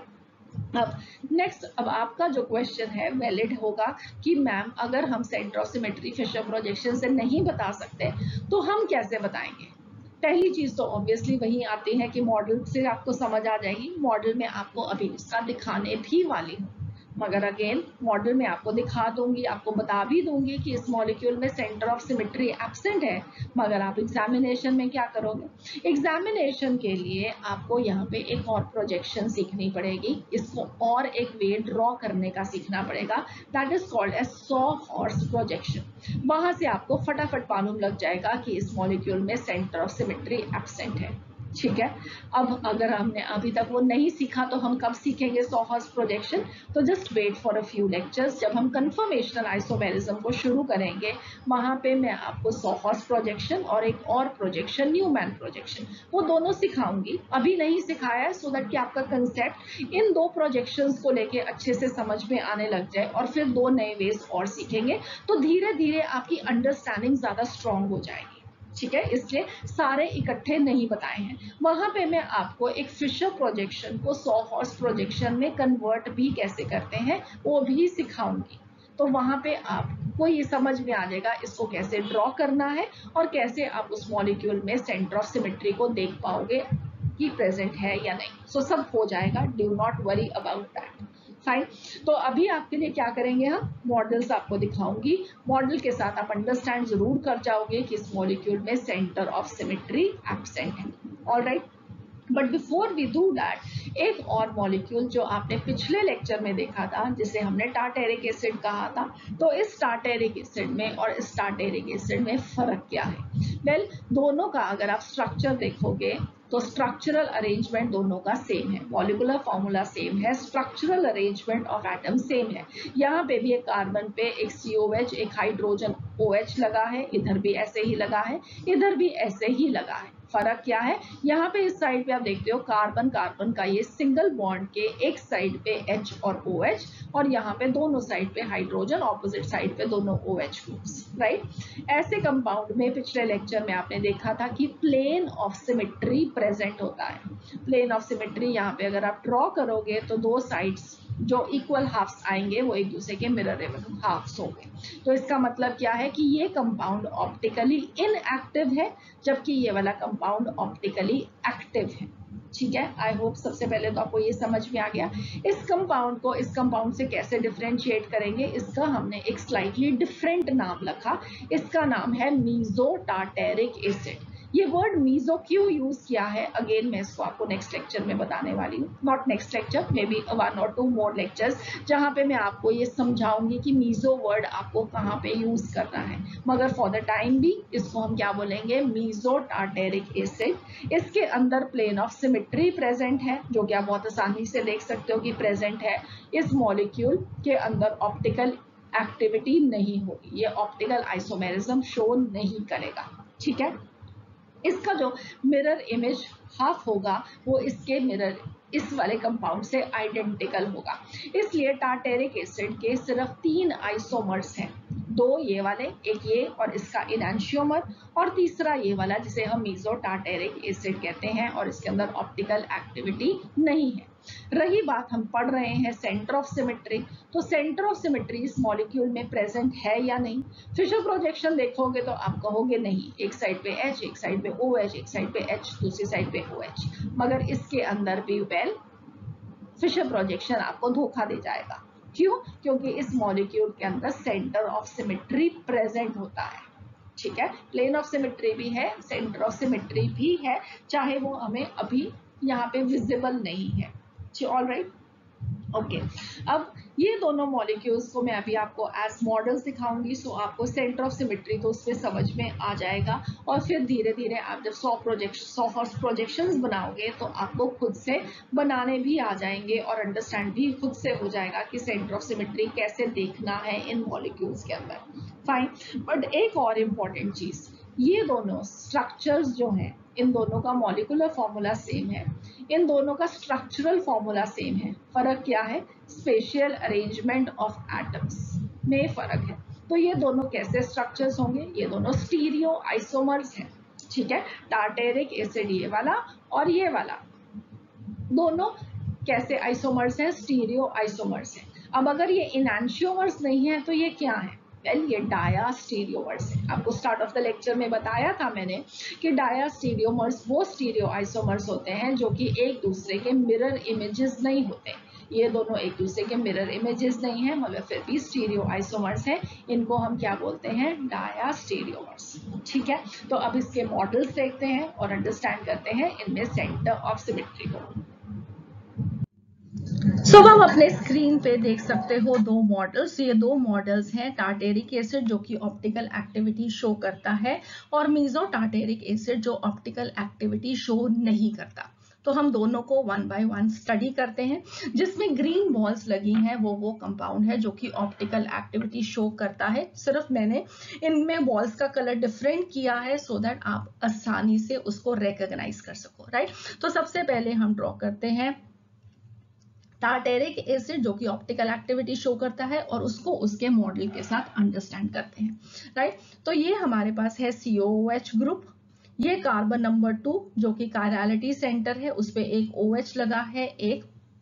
अब नेक्स्ट, अब आपका जो क्वेश्चन है वैलिड होगा कि मैम अगर हम centre of symmetry Fisher projection से नहीं बता सकते तो हम कैसे बताएंगे। पहली चीज तो ऑब्वियसली वही आती है कि मॉडल से आपको समझ आ जाएगी। मॉडल में आपको अभी इसका दिखाने भी वाली हूँ, मगर अगेन मॉडल में आपको दिखा दूंगी, आपको बता भी दूंगी कि इस मॉलिक्यूल में सेंटर ऑफ सिमेट्री एब्सेंट है। मगर आप एग्जामिनेशन में क्या करोगे, एग्जामिनेशन के लिए आपको यहाँ पे एक और प्रोजेक्शन सीखनी पड़ेगी, इसको और एक वे ड्रॉ करने का सीखना पड़ेगा, that is called as sawhorse projection. वहां से आपको फटाफट मालूम लग जाएगा कि इस मॉलिक्यूल में सेंटर ऑफ सिमेट्री एब्सेंट है। ठीक है, अब अगर हमने अभी तक वो नहीं सीखा तो हम कब सीखेंगे सॉ हॉर्स प्रोजेक्शन, तो just wait for a few lectures. जब हम कन्फर्मेशनल आइसोमेरिज्म को शुरू करेंगे वहां पे मैं आपको सॉ हॉर्स प्रोजेक्शन और एक और प्रोजेक्शन न्यूमैन प्रोजेक्शन वो दोनों सिखाऊंगी। अभी नहीं सिखाया है सो दैट कि आपका कंसेप्ट इन दो प्रोजेक्शंस को लेके अच्छे से समझ में आने लग जाए, और फिर दो नए वेज और सीखेंगे तो धीरे धीरे आपकी अंडरस्टैंडिंग ज्यादा स्ट्रांग हो जाएगी। ठीक है, इसलिए सारे इकट्ठे नहीं बताए हैं। वहां पे मैं आपको एक फिशर प्रोजेक्शन को सॉ हॉर्स प्रोजेक्शन में कन्वर्ट भी कैसे करते हैं वो भी सिखाऊंगी। तो वहां पे आपको ये समझ में आ जाएगा इसको कैसे ड्रॉ करना है और कैसे आप उस मॉलिक्यूल में सेंटर ऑफ सिमेट्री को देख पाओगे कि प्रेजेंट है या नहीं। सो so, सब हो जाएगा, do not worry about that. Fine, तो अभी आपके लिए क्या करेंगे, हम मॉडल्स आपको दिखाऊंगी, मॉडल के साथ आप अंडरस्टैंड जरूर कर जाओगे कि इस मॉलिक्यूल में सेंटर ऑफ सिमेट्री एब्सेंट है। Alright, but before we do that, एक और मॉलिक्यूल जो आपने पिछले लेक्चर में देखा था जिसे हमने टार्टेरिक एसिड कहा था, तो इस टार्टेरिक एसिड में और इस टार्टेरिक एसिड में फर्क क्या है। वेल well, दोनों का अगर आप स्ट्रक्चर देखोगे तो स्ट्रक्चरल अरेंजमेंट दोनों का सेम है, मॉलिक्यूलर फॉर्मूला सेम है, structural arrangement of atom same है। यहाँ पे भी एक कार्बन पे एक C O H, एक हाइड्रोजन OH लगा है, इधर भी ऐसे ही लगा है, इधर भी ऐसे ही लगा है। फर्क क्या है, यहाँ पे इस साइड पे आप देखते हो कार्बन कार्बन का ये सिंगल बॉन्ड के एक साइड पे H और OH, और यहाँ पे दोनों साइड पे हाइड्रोजन, ऑपोजिट साइड पे दोनों OH ग्रुप्स। राइट, ऐसे कंपाउंड में पिछले लेक्चर में आपने देखा था कि प्लेन ऑफ सिमेट्री प्रेजेंट होता है। प्लेन ऑफ सिमेट्री यहाँ पे अगर आप ड्रॉ करोगे तो दो साइड्स जो इक्वल हाफ्स आएंगे वो एक दूसरे के मिरर हाफ्स होंगे। तो इसका मतलब क्या है कि ये कंपाउंड ऑप्टिकली इनएक्टिव है जबकि ये वाला कंपाउंड ऑप्टिकली एक्टिव है। ठीक है, आई होप सबसे पहले तो आपको ये समझ में आ गया। इस कंपाउंड को इस कंपाउंड से कैसे डिफरेंशिएट करेंगे, इसका हमने एक स्लाइटली डिफरेंट नाम रखा। इसका नाम है मीजो टार्टेरिक एसिड। ये वर्ड मीजो क्यों यूज किया है, अगेन मैं इसको आपको नेक्स्ट लेक्चर में बताने वाली हूँ, not next lecture, maybe one और टू मोर लेक्चर्स, जहाँ पे मैं आपको ये समझाऊंगी कि मीजो वर्ड आपको कहाँ पे यूज करना है। मगर फॉर द टाइम भी इसको हम क्या बोलेंगे, मीजो टार्टेरिक एसिड। इसके अंदर प्लेन ऑफ सिमेट्री प्रेजेंट है, जो कि आप बहुत आसानी से देख सकते हो कि प्रेजेंट है। इस मॉलिक्यूल के अंदर ऑप्टिकल एक्टिविटी नहीं होगी, ये ऑप्टिकल आइसोमेरिज्म शो नहीं करेगा। ठीक है, इसका जो मिरर इमेज हाफ होगा वो इसके मिरर इस वाले कंपाउंड से आइडेंटिकल होगा। इसलिए टार्टेरिक एसिड के सिर्फ तीन आइसोमर्स हैं, दो ये वाले, एक ये और इसका इनैंशियोमर, और तीसरा ये वाला जिसे हम मीजो टार्टेरिक एसिड कहते हैं, और इसके अंदर ऑप्टिकल एक्टिविटी नहीं है। रही बात, हम पढ़ रहे हैं सेंटर ऑफ सिमेट्री, तो सेंटर ऑफ सिमेट्री इस मॉलिक्यूल में प्रेजेंट है या नहीं। फिशर प्रोजेक्शन देखोगे तो आप कहोगे नहीं, एक साइड पे H, एक साइड पे OH, एक साइड पे H, दूसरी साइड पे OH, मगर इसके अंदर भी वेल फिशर प्रोजेक्शन आपको धोखा दे जाएगा। क्यों? क्योंकि इस मॉलिक्यूल के अंदर सेंटर ऑफ सिमेट्री प्रेजेंट होता है। ठीक है, प्लेन ऑफ सिमेट्री भी है, सेंटर ऑफ सिमेट्री भी है, चाहे वो हमें अभी यहाँ पे विजिबल नहीं है। All right, okay. अब ये दोनों मॉलिक्यूल्स को मैं अभी आपको एज मॉडल्स दिखाऊंगी, सो आपको सेंटर ऑफ सिमेट्री तो उससे समझ में आ जाएगा, और फिर धीरे धीरे आप जब सौ प्रोजेक्ट सौ प्रोजेक्शंस बनाओगे तो आपको खुद से बनाने भी आ जाएंगे और अंडरस्टैंड भी खुद से हो जाएगा कि सेंटर ऑफ सिमेट्री कैसे देखना है इन मॉलिक्यूल्स के अंदर। फाइन, बट एक और इम्पॉर्टेंट चीज, ये दोनों स्ट्रक्चर्स जो हैं, इन दोनों का मॉलिक्यूलर फॉर्मूला सेम है, इन दोनों का स्ट्रक्चरल फॉर्मूला सेम है। फर्क क्या है, स्पेशियल अरेंजमेंट ऑफ एटम्स में फर्क है। तो ये दोनों कैसे स्ट्रक्चर्स होंगे, ये दोनों स्टीरियो आइसोमर्स हैं। ठीक है, टार्टेरिक एसिड ये वाला और ये वाला दोनों कैसे आइसोमर्स हैं, स्टीरियो आइसोमर्स हैं। अब अगर ये इनैंशियोमर्स नहीं है तो ये क्या है, वेल ये डायास्टीरियोमर्स है। आपको स्टार्ट ऑफ द लेक्चर में बताया था मैंने कि डायास्टीरियोमर्स वो स्टीरियो आइसोमर्स होते हैं जो कि एक दूसरे के मिरर इमेजेस नहीं होते। ये दोनों एक दूसरे के मिरर इमेजेस नहीं है, मगर फिर भी स्टीरियो आइसोमर्स हैं। इनको हम क्या बोलते हैं, डायास्टीरियोमर्स। ठीक है, तो अब इसके मॉडल्स देखते हैं और अंडरस्टैंड करते हैं इनमें सेंटर ऑफ सिमेट्री को। सो so, आप अपने स्क्रीन पे देख सकते हो दो मॉडल्स। ये दो मॉडल्स हैं, टार्टेरिक एसिड जो कि ऑप्टिकल एक्टिविटी शो करता है, और मीजो टार्टेरिक एसिड जो ऑप्टिकल एक्टिविटी शो नहीं करता। तो हम दोनों को वन बाय वन स्टडी करते हैं। जिसमें ग्रीन बॉल्स लगी हैं वो वो कंपाउंड है जो कि ऑप्टिकल एक्टिविटी शो करता है। सिर्फ मैंने इनमें बॉल्स का कलर डिफरेंट किया है सो दैट आप आसानी से उसको रिकॉग्नाइज कर सको, राइट। तो सबसे पहले हम ड्रॉ करते हैं टार्टेरिक एसिड जो कि ऑप्टिकल एक्टिविटी शो करता है, और उसको उसके मॉडल के साथ अंडरस्टैंड करते हैं, राइट। तो ये हमारे पास है C O O H group, ये कार्बन नंबर टू जो कि कायरलिटी सेंटर है, उस पे एक OH लगा है, एक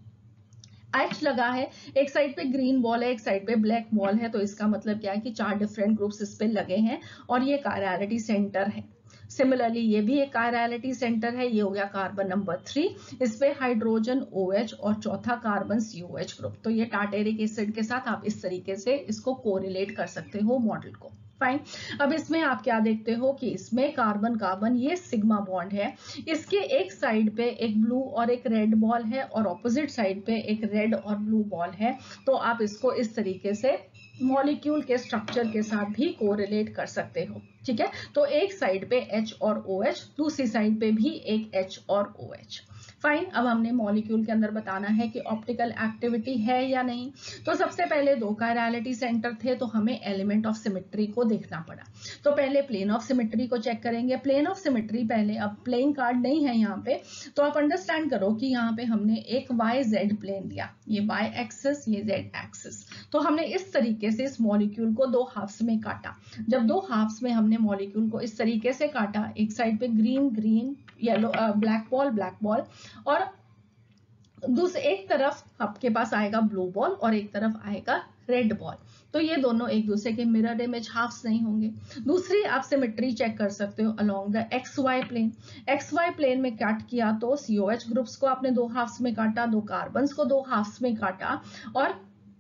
H लगा है, एक साइड पे ग्रीन बॉल है, एक साइड पे ब्लैक बॉल है। तो इसका मतलब क्या है कि चार डिफरेंट ग्रुप्स इस पे लगे हैं, और ये कायरलिटी सेंटर है। सिमिलरली ये भी एक कायरलिटी सेंटर है, ये हो गया कार्बन नंबर थ्री, इस पे हाइड्रोजन OH और चौथा carbon C O H group. तो ये टार्टेरिक एसिड के साथ आप इस तरीके से इसको कोरिलेट कर सकते हो मॉडल को। फाइन, अब इसमें आप क्या देखते हो कि इसमें कार्बन कार्बन ये सिग्मा बॉन्ड है, इसके एक साइड पे एक ब्लू और एक रेड बॉल है, और ऑपोजिट साइड पे एक रेड और ब्लू बॉल है। तो आप इसको इस तरीके से मॉलिक्यूल के स्ट्रक्चर के साथ भी कोरिलेट कर सकते हो। ठीक है, तो एक साइड पे H और OH, दूसरी साइड पे भी एक H और OH। फाइन, अब हमने मॉलिक्यूल के अंदर बताना है कि ऑप्टिकल एक्टिविटी है या नहीं। तो सबसे पहले दो कायरलिटी सेंटर थे, तो हमें एलिमेंट ऑफ सिमेट्री को देखना पड़ा। तो पहले प्लेन ऑफ सिमेट्री को चेक करेंगे। प्लेन ऑफ सिमेट्री पहले, अब प्लेइंग कार्ड नहीं है यहाँ पे, तो आप अंडरस्टैंड करो कि यहाँ पे हमने एक वाई जेड प्लेन लिया, ये वाई एक्सिस, ये जेड एक्सिस। तो हमने इस तरीके से इस मॉलिक्यूल को दो हाफ्स में काटा। जब दो हाफ्स में हमने मॉलिक्यूल को इस तरीके से काटा, एक साइड पे green green, yellow black ball black ball, और दूसरे एक तरफ आपके पास आएगा ब्लू बॉल और एक तरफ आएगा रेड बॉल। तो ये दोनों एक दूसरे के मिरर इमेज हाफ्स नहीं होंगे। दूसरी आप सिमेट्री चेक कर सकते हो along the X Y plane. X Y plane में कट किया तो सीओएच ग्रुप्स को आपने दो हाफ्स में काटा, दो कार्बन्स को दो हाफ्स में काटा, और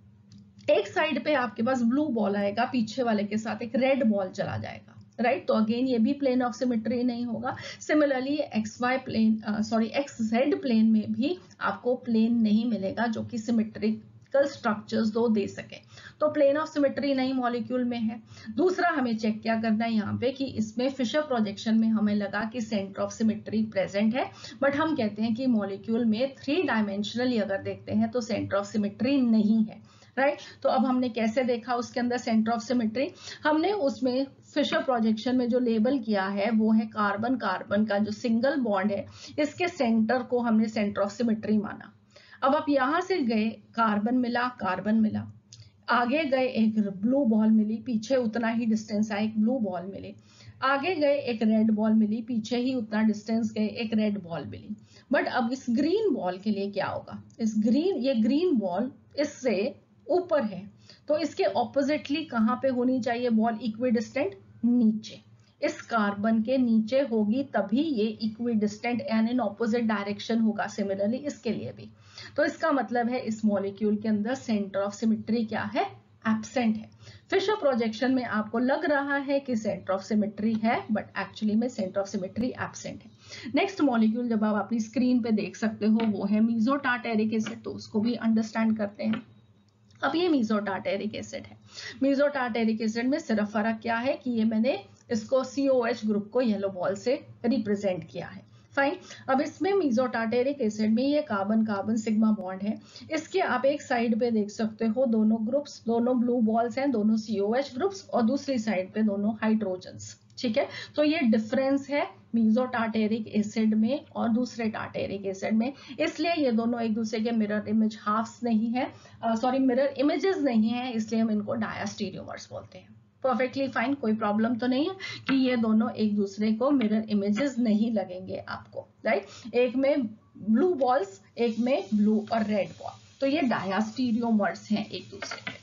एक साइड पे आपके पास ब्लू बॉल आएगा, पीछे वाले के साथ एक रेड बॉल चला जाएगा, राइट right? तो अगेन ये भी प्लेन ऑफ सिमेट्री नहीं होगा। Similarly X Y plane sorry X Z plane में भी आपको प्लेन नहीं मिलेगा जो कि सिमेट्रिकल स्ट्रक्चर्स दो दे सके, तो प्लेन ऑफ सिमेट्री नहीं मॉलिक्यूल में है। दूसरा हमें चेक क्या करना है यहाँ पे कि इसमें फिशर प्रोजेक्शन में हमें लगा कि सेंटर ऑफ सिमेट्री प्रेजेंट है, बट हम कहते हैं कि मॉलिक्यूल में थ्री डायमेंशनली अगर देखते हैं तो सेंटर ऑफ सिमेट्री नहीं है, राइट right? तो अब हमने कैसे देखा उसके अंदर सेंटर ऑफ सिमेट्री, हमने उसमें फिशर प्रोजेक्शन में जो लेबल किया है वो है कार्बन कार्बन का जो सिंगल बॉन्ड है, इसके सेंटर को हमने सेंटर ऑफ सिमेट्री माना। अब आप यहां से गए, कार्बन मिला कार्बन मिला, आगे गए एक ब्लू बॉल मिली, पीछे उतना ही डिस्टेंस आया एक ब्लू बॉल मिली, आगे गए एक रेड बॉल मिली, पीछे ही उतना डिस्टेंस गए एक रेड बॉल मिली। बट अब इस ग्रीन बॉल के लिए क्या होगा, इस ग्रीन ये ग्रीन बॉल इससे ऊपर है, तो इसके ऑपोजिटली कहां पे होनी चाहिए बॉल, इक्विडिस्टेंट नीचे, इस कार्बन के नीचे होगी, तभी ये equidistant and in opposite direction होगा। सिमिलरली इसके लिए भी, तो इसका मतलब है इस मॉलिक्यूल के अंदर सेंटर ऑफ सिमेट्री क्या है, एब्सेंट है। फिशर प्रोजेक्शन में आपको लग रहा है कि सेंटर ऑफ सिमेट्री है, बट एक्चुअली में सेंटर ऑफ सिमेट्री एब्सेंट है। नेक्स्ट मॉलिक्यूल जब आप अपनी स्क्रीन पे देख सकते हो वो है मीसोटार्टेरिक एसिड, तो उसको भी अंडरस्टैंड करते हैं। अब ये मीसोटार्टेरिक एसिड है, मीसोटार्टेरिक एसिड में सिर्फ फर्क क्या है कि ये मैंने इसको सी ओ एच ग्रुप को येलो बॉल से रिप्रेजेंट किया है, फाइन। अब इसमें मीसोटार्टेरिक एसिड में ये कार्बन कार्बन सिग्मा बॉन्ड है, इसके आप एक साइड पे देख सकते हो दोनों ग्रुप्स, दोनों ब्लू बॉल्स हैं, दोनों सी ओ एच ग्रुप्स, और दूसरी साइड पे दोनों हाइड्रोजन्स, ठीक है। तो ये डिफरेंस है मीसोटार्टेरिक एसिड में और दूसरे टार्टेरिक एसिड में, इसलिए ये दोनों एक दूसरे के मिरर इमेज हाफ्स नहीं है, सॉरी मिरर इमेजेस नहीं है, इसलिए हम इनको डायस्टीरियोमर्स बोलते हैं। परफेक्टली फाइन, कोई प्रॉब्लम तो नहीं है कि ये दोनों एक दूसरे को मिरर इमेजेस नहीं लगेंगे आपको, राइट। एक में ब्लू बॉल्स, एक में ब्लू और रेड बॉल, तो ये डायस्टीरियोमर्स हैं एक दूसरे के।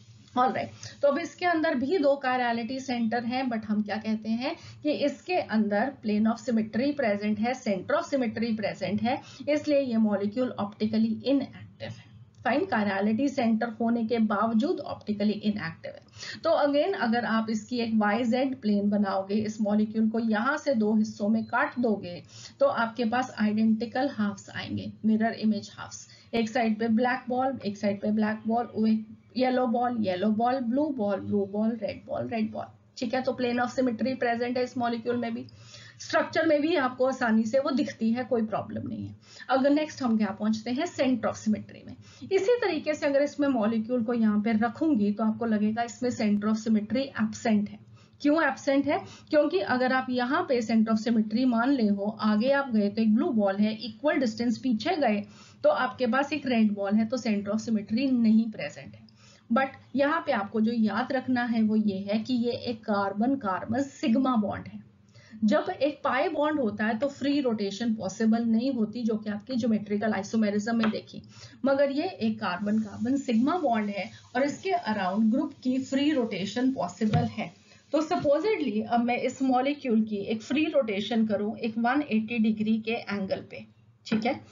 ऑल राइट, तो अब इसके अंदर भी दो कायरलिटी सेंटर हैं, बट हम क्या कहते हैं कि इसके अंदर प्लेन ऑफ सिमेट्री प्रेजेंट है, सेंटर ऑफ सिमेट्री प्रेजेंट है, इसलिए ये मॉलिक्यूल ऑप्टिकली इनएक्टिव है। फाइन, कायरलिटी सेंटर होने के बावजूद ऑप्टिकली इनएक्टिव है। तो अगेन अगर आप इसकी एक वाई जेड प्लेन बनाओगे, इस मॉलिक्यूल को यहां से दो हिस्सों में काट दोगे, तो आपके पास आइडेंटिकल हाफ्स आएंगे, मिरर इमेज हाफ्स। एक साइड पे ब्लैक बॉल, एक साइड पे black ball, yellow ball yellow ball, blue ball blue ball, red ball red ball, ठीक है। तो प्लेन ऑफ सिमेट्री प्रेजेंट है इस मॉलिक्यूल में भी, स्ट्रक्चर में भी आपको आसानी से वो दिखती है, कोई प्रॉब्लम नहीं है। अगर नेक्स्ट हम क्या पहुंचते हैं सेंटर ऑफ सिमेट्री में। इसी तरीके से अगर इसमें मॉलिक्यूल को यहाँ पे रखूंगी तो आपको लगेगा इसमें सेंटर ऑफ सिमेट्री एब्सेंट है। क्यों एब्सेंट है, क्योंकि अगर आप यहाँ पे सेंटर ऑफ सिमेट्री मान ले हो, आगे आप गए तो एक ब्लू बॉल है, इक्वल डिस्टेंस पीछे गए तो आपके पास एक रेड बॉल है, तो सेंटर ऑफ सिमेट्री नहीं प्रेजेंट है। बट यहाँ पे आपको जो याद रखना है वो ये है कि ये एक कार्बन कार्बन सिग्मा बॉन्ड है। जब एक पाई बॉन्ड होता है तो फ्री रोटेशन पॉसिबल नहीं होती, जो कि आपकी ज्योमेट्रिकल आइसोमेरिज्म में देखी, मगर ये एक कार्बन कार्बन सिग्मा बॉन्ड है और इसके अराउंड ग्रुप की फ्री रोटेशन पॉसिबल है। तो सपोजिटली अब मैं इस मॉलिक्यूल की एक फ्री रोटेशन करूं एक एक सौ अस्सी डिग्री के एंगल पे, ठीक है।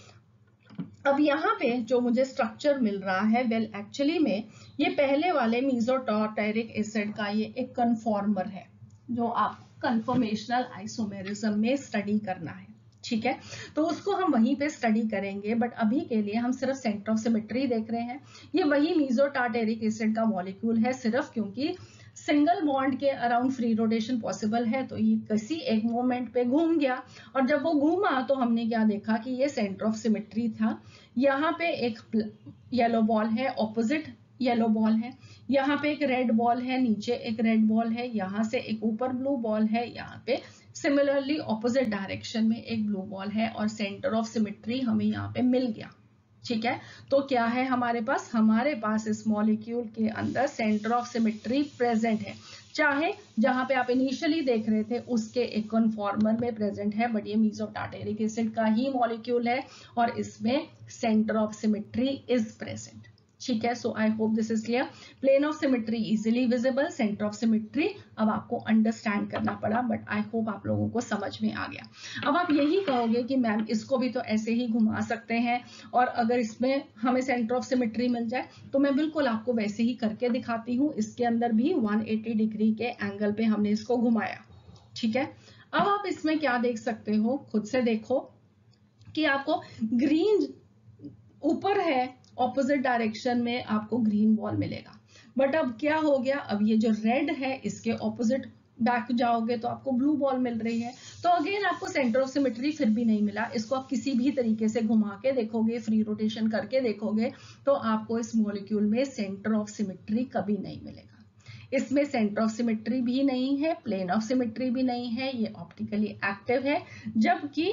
अब यहाँ पे जो मुझे स्ट्रक्चर मिल रहा है, वेल well, एक्चुअली में ये पहले वाले मीसोटार्टेरिक एसिड का ये एक कन्फॉर्मर है जो आप कन्फॉर्मेशनल आइसोमेरिज्म में स्टडी करना है, ठीक है। तो उसको हम वहीं पे स्टडी करेंगे, बट अभी के लिए हम सिर्फ सेंटर ऑफ सिमेट्री देख रहे हैं। ये वही मीसोटार्टेरिक एसिड का मॉलिक्यूल है, सिर्फ क्योंकि सिंगल बॉन्ड के अराउंड फ्री रोटेशन पॉसिबल है तो ये किसी एक मोमेंट पे घूम गया, और जब वो घूमा तो हमने क्या देखा कि ये सेंटर ऑफ सिमेट्री था। यहाँ पे एक येलो बॉल है, ऑपोजिट येलो बॉल है, यहाँ पे एक रेड बॉल है, नीचे एक रेड बॉल है, यहाँ से एक ऊपर ब्लू बॉल है, यहाँ पे सिमिलरली ऑपोजिट डायरेक्शन में एक ब्लू बॉल है, और सेंटर ऑफ सिमेट्री हमें यहाँ पे मिल गया, ठीक है। तो क्या है हमारे पास, हमारे पास इस मॉलिक्यूल के अंदर सेंटर ऑफ सिमेट्री प्रेजेंट है, चाहे जहां पे आप इनिशियली देख रहे थे उसके एक कन्फॉर्मर में प्रेजेंट है, बट ये मीसोटार्टेरिक एसिड का ही मॉलिक्यूल है और इसमें centre of symmetry is present, ठीक है, so I hope this is clear. Plane of symmetry easily visible, centre of symmetry अब आपको अंडरस्टैंड करना पड़ा, बट आई होप आप लोगों को समझ में आ गया। अब आप यही कहोगे कि मैम इसको भी तो ऐसे ही घुमा सकते हैं, और अगर इसमें हमें सेंटर ऑफ सिमेट्री मिल जाए तो मैं बिल्कुल आपको वैसे ही करके दिखाती हूँ। इसके अंदर भी एक सौ अस्सी डिग्री के एंगल पे हमने इसको घुमाया, ठीक है। अब आप इसमें क्या देख सकते हो, खुद से देखो कि आपको ग्रीन ऊपर है, ऑपोजिट डायरेक्शन में आपको ग्रीन बॉल मिलेगा, बट अब क्या हो गया, अब ये जो रेड है इसके ऑपोजिट बैक जाओगे तो आपको ब्लू बॉल मिल रही है। तो अगेन आपको सेंटर ऑफ सिमेट्री फिर भी नहीं मिला। इसको आप किसी भी तरीके से घुमा के देखोगे, फ्री रोटेशन करके देखोगे, तो आपको इस मॉलिक्यूल में सेंटर ऑफ सिमेट्री कभी नहीं मिलेगा। इसमें सेंटर ऑफ सिमेट्री भी नहीं है, प्लेन ऑफ सिमेट्री भी नहीं है, ये ऑप्टिकली एक्टिव है, जबकि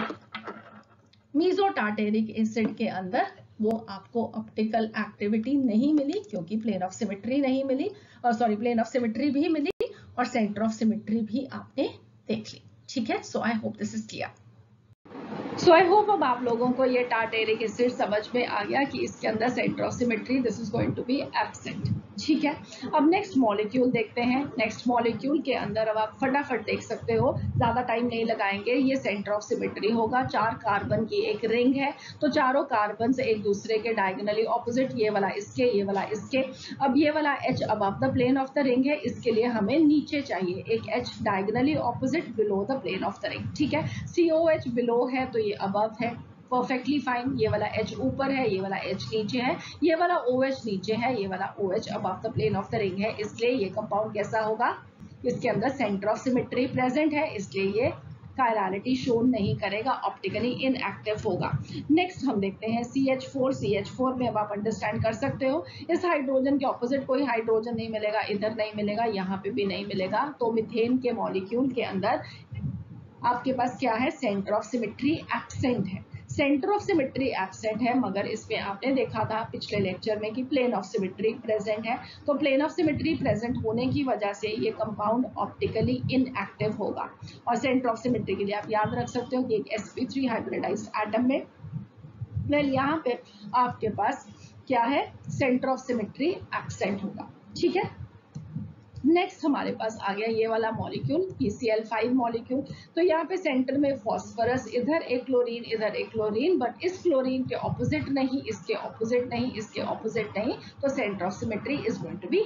मीसोटार्टेरिक एसिड के अंदर वो आपको ऑप्टिकल एक्टिविटी नहीं मिली, क्योंकि प्लेन ऑफ सिमेट्री नहीं मिली, और सॉरी प्लेन ऑफ सिमेट्री भी मिली और सेंटर ऑफ सिमेट्री भी आपने देख ली, ठीक है। So I hope this is clear. So I hope अब आप लोगों को ये टार्टेरिक एसिड समझ में आ गया कि इसके अंदर centre of symmetry this is going to be absent, ठीक है। अब नेक्स्ट मॉलिक्यूल देखते हैं। नेक्स्ट मॉलिक्यूल के अंदर अब आप फटाफट देख सकते हो, ज्यादा टाइम नहीं लगाएंगे। ये सेंटर ऑफ सिमेट्री होगा, चार कार्बन की एक रिंग है, तो चारों कार्बन से एक दूसरे के डायगोनली ऑपोजिट, ये वाला इसके, ये वाला इसके। अब ये वाला H above the plane of the ring है, इसके लिए हमें नीचे चाहिए एक H diagonally opposite below the plane of the ring, ठीक है। सी ओ एच बिलो है तो ये अबव है, परफेक्टली फाइन। ये वाला H ऊपर है, ये वाला H नीचे है, ये वाला OH नीचे है, ये वाला OH above the plane of the ring है, इसलिए ये कंपाउंड कैसा होगा, इसके अंदर सेंटर ऑफ सिमेट्री प्रेजेंट है, इसलिए ये कायरलिटी शो नहीं करेगा, ऑप्टिकली इनएक्टिव होगा। नेक्स्ट हम देखते हैं C H four. C H four में अब आप अंडरस्टैंड कर सकते हो, इस हाइड्रोजन के ऑपोजिट कोई हाइड्रोजन नहीं मिलेगा, इधर नहीं मिलेगा, यहाँ पे भी नहीं मिलेगा, तो मीथेन के मॉलिक्यूल के अंदर आपके पास क्या है, सेंटर ऑफ सिमेट्री एब्सेंट है। सेंटर ऑफ सिमेट्री एब्सेंट है, मगर इसमें आपने देखा था पिछले लेक्चर में कि प्लेन ऑफ सिमेट्री प्रेजेंट है, तो प्लेन ऑफ सिमेट्री प्रेजेंट होने की वजह से ये कंपाउंड ऑप्टिकली इनएक्टिव होगा। और सेंटर ऑफ सिमेट्री के लिए आप याद रख सकते हो कि एक S P three hybridised atom में वेल यहाँ पे आपके पास क्या है, सेंटर ऑफ सिमेट्री एब्सेंट होगा, ठीक है। नेक्स्ट हमारे पास आ गया ये वाला molecule P C L five molecule. तो यहाँ पे सेंटर में फॉस्फोरस, इधर एक क्लोरीन, इधर एक क्लोरीन, बट इस क्लोरीन के ऑपोजिट नहीं, इसके ऑपोजिट नहीं, इसके ऑपोजिट नहीं, तो centre of symmetry is going to be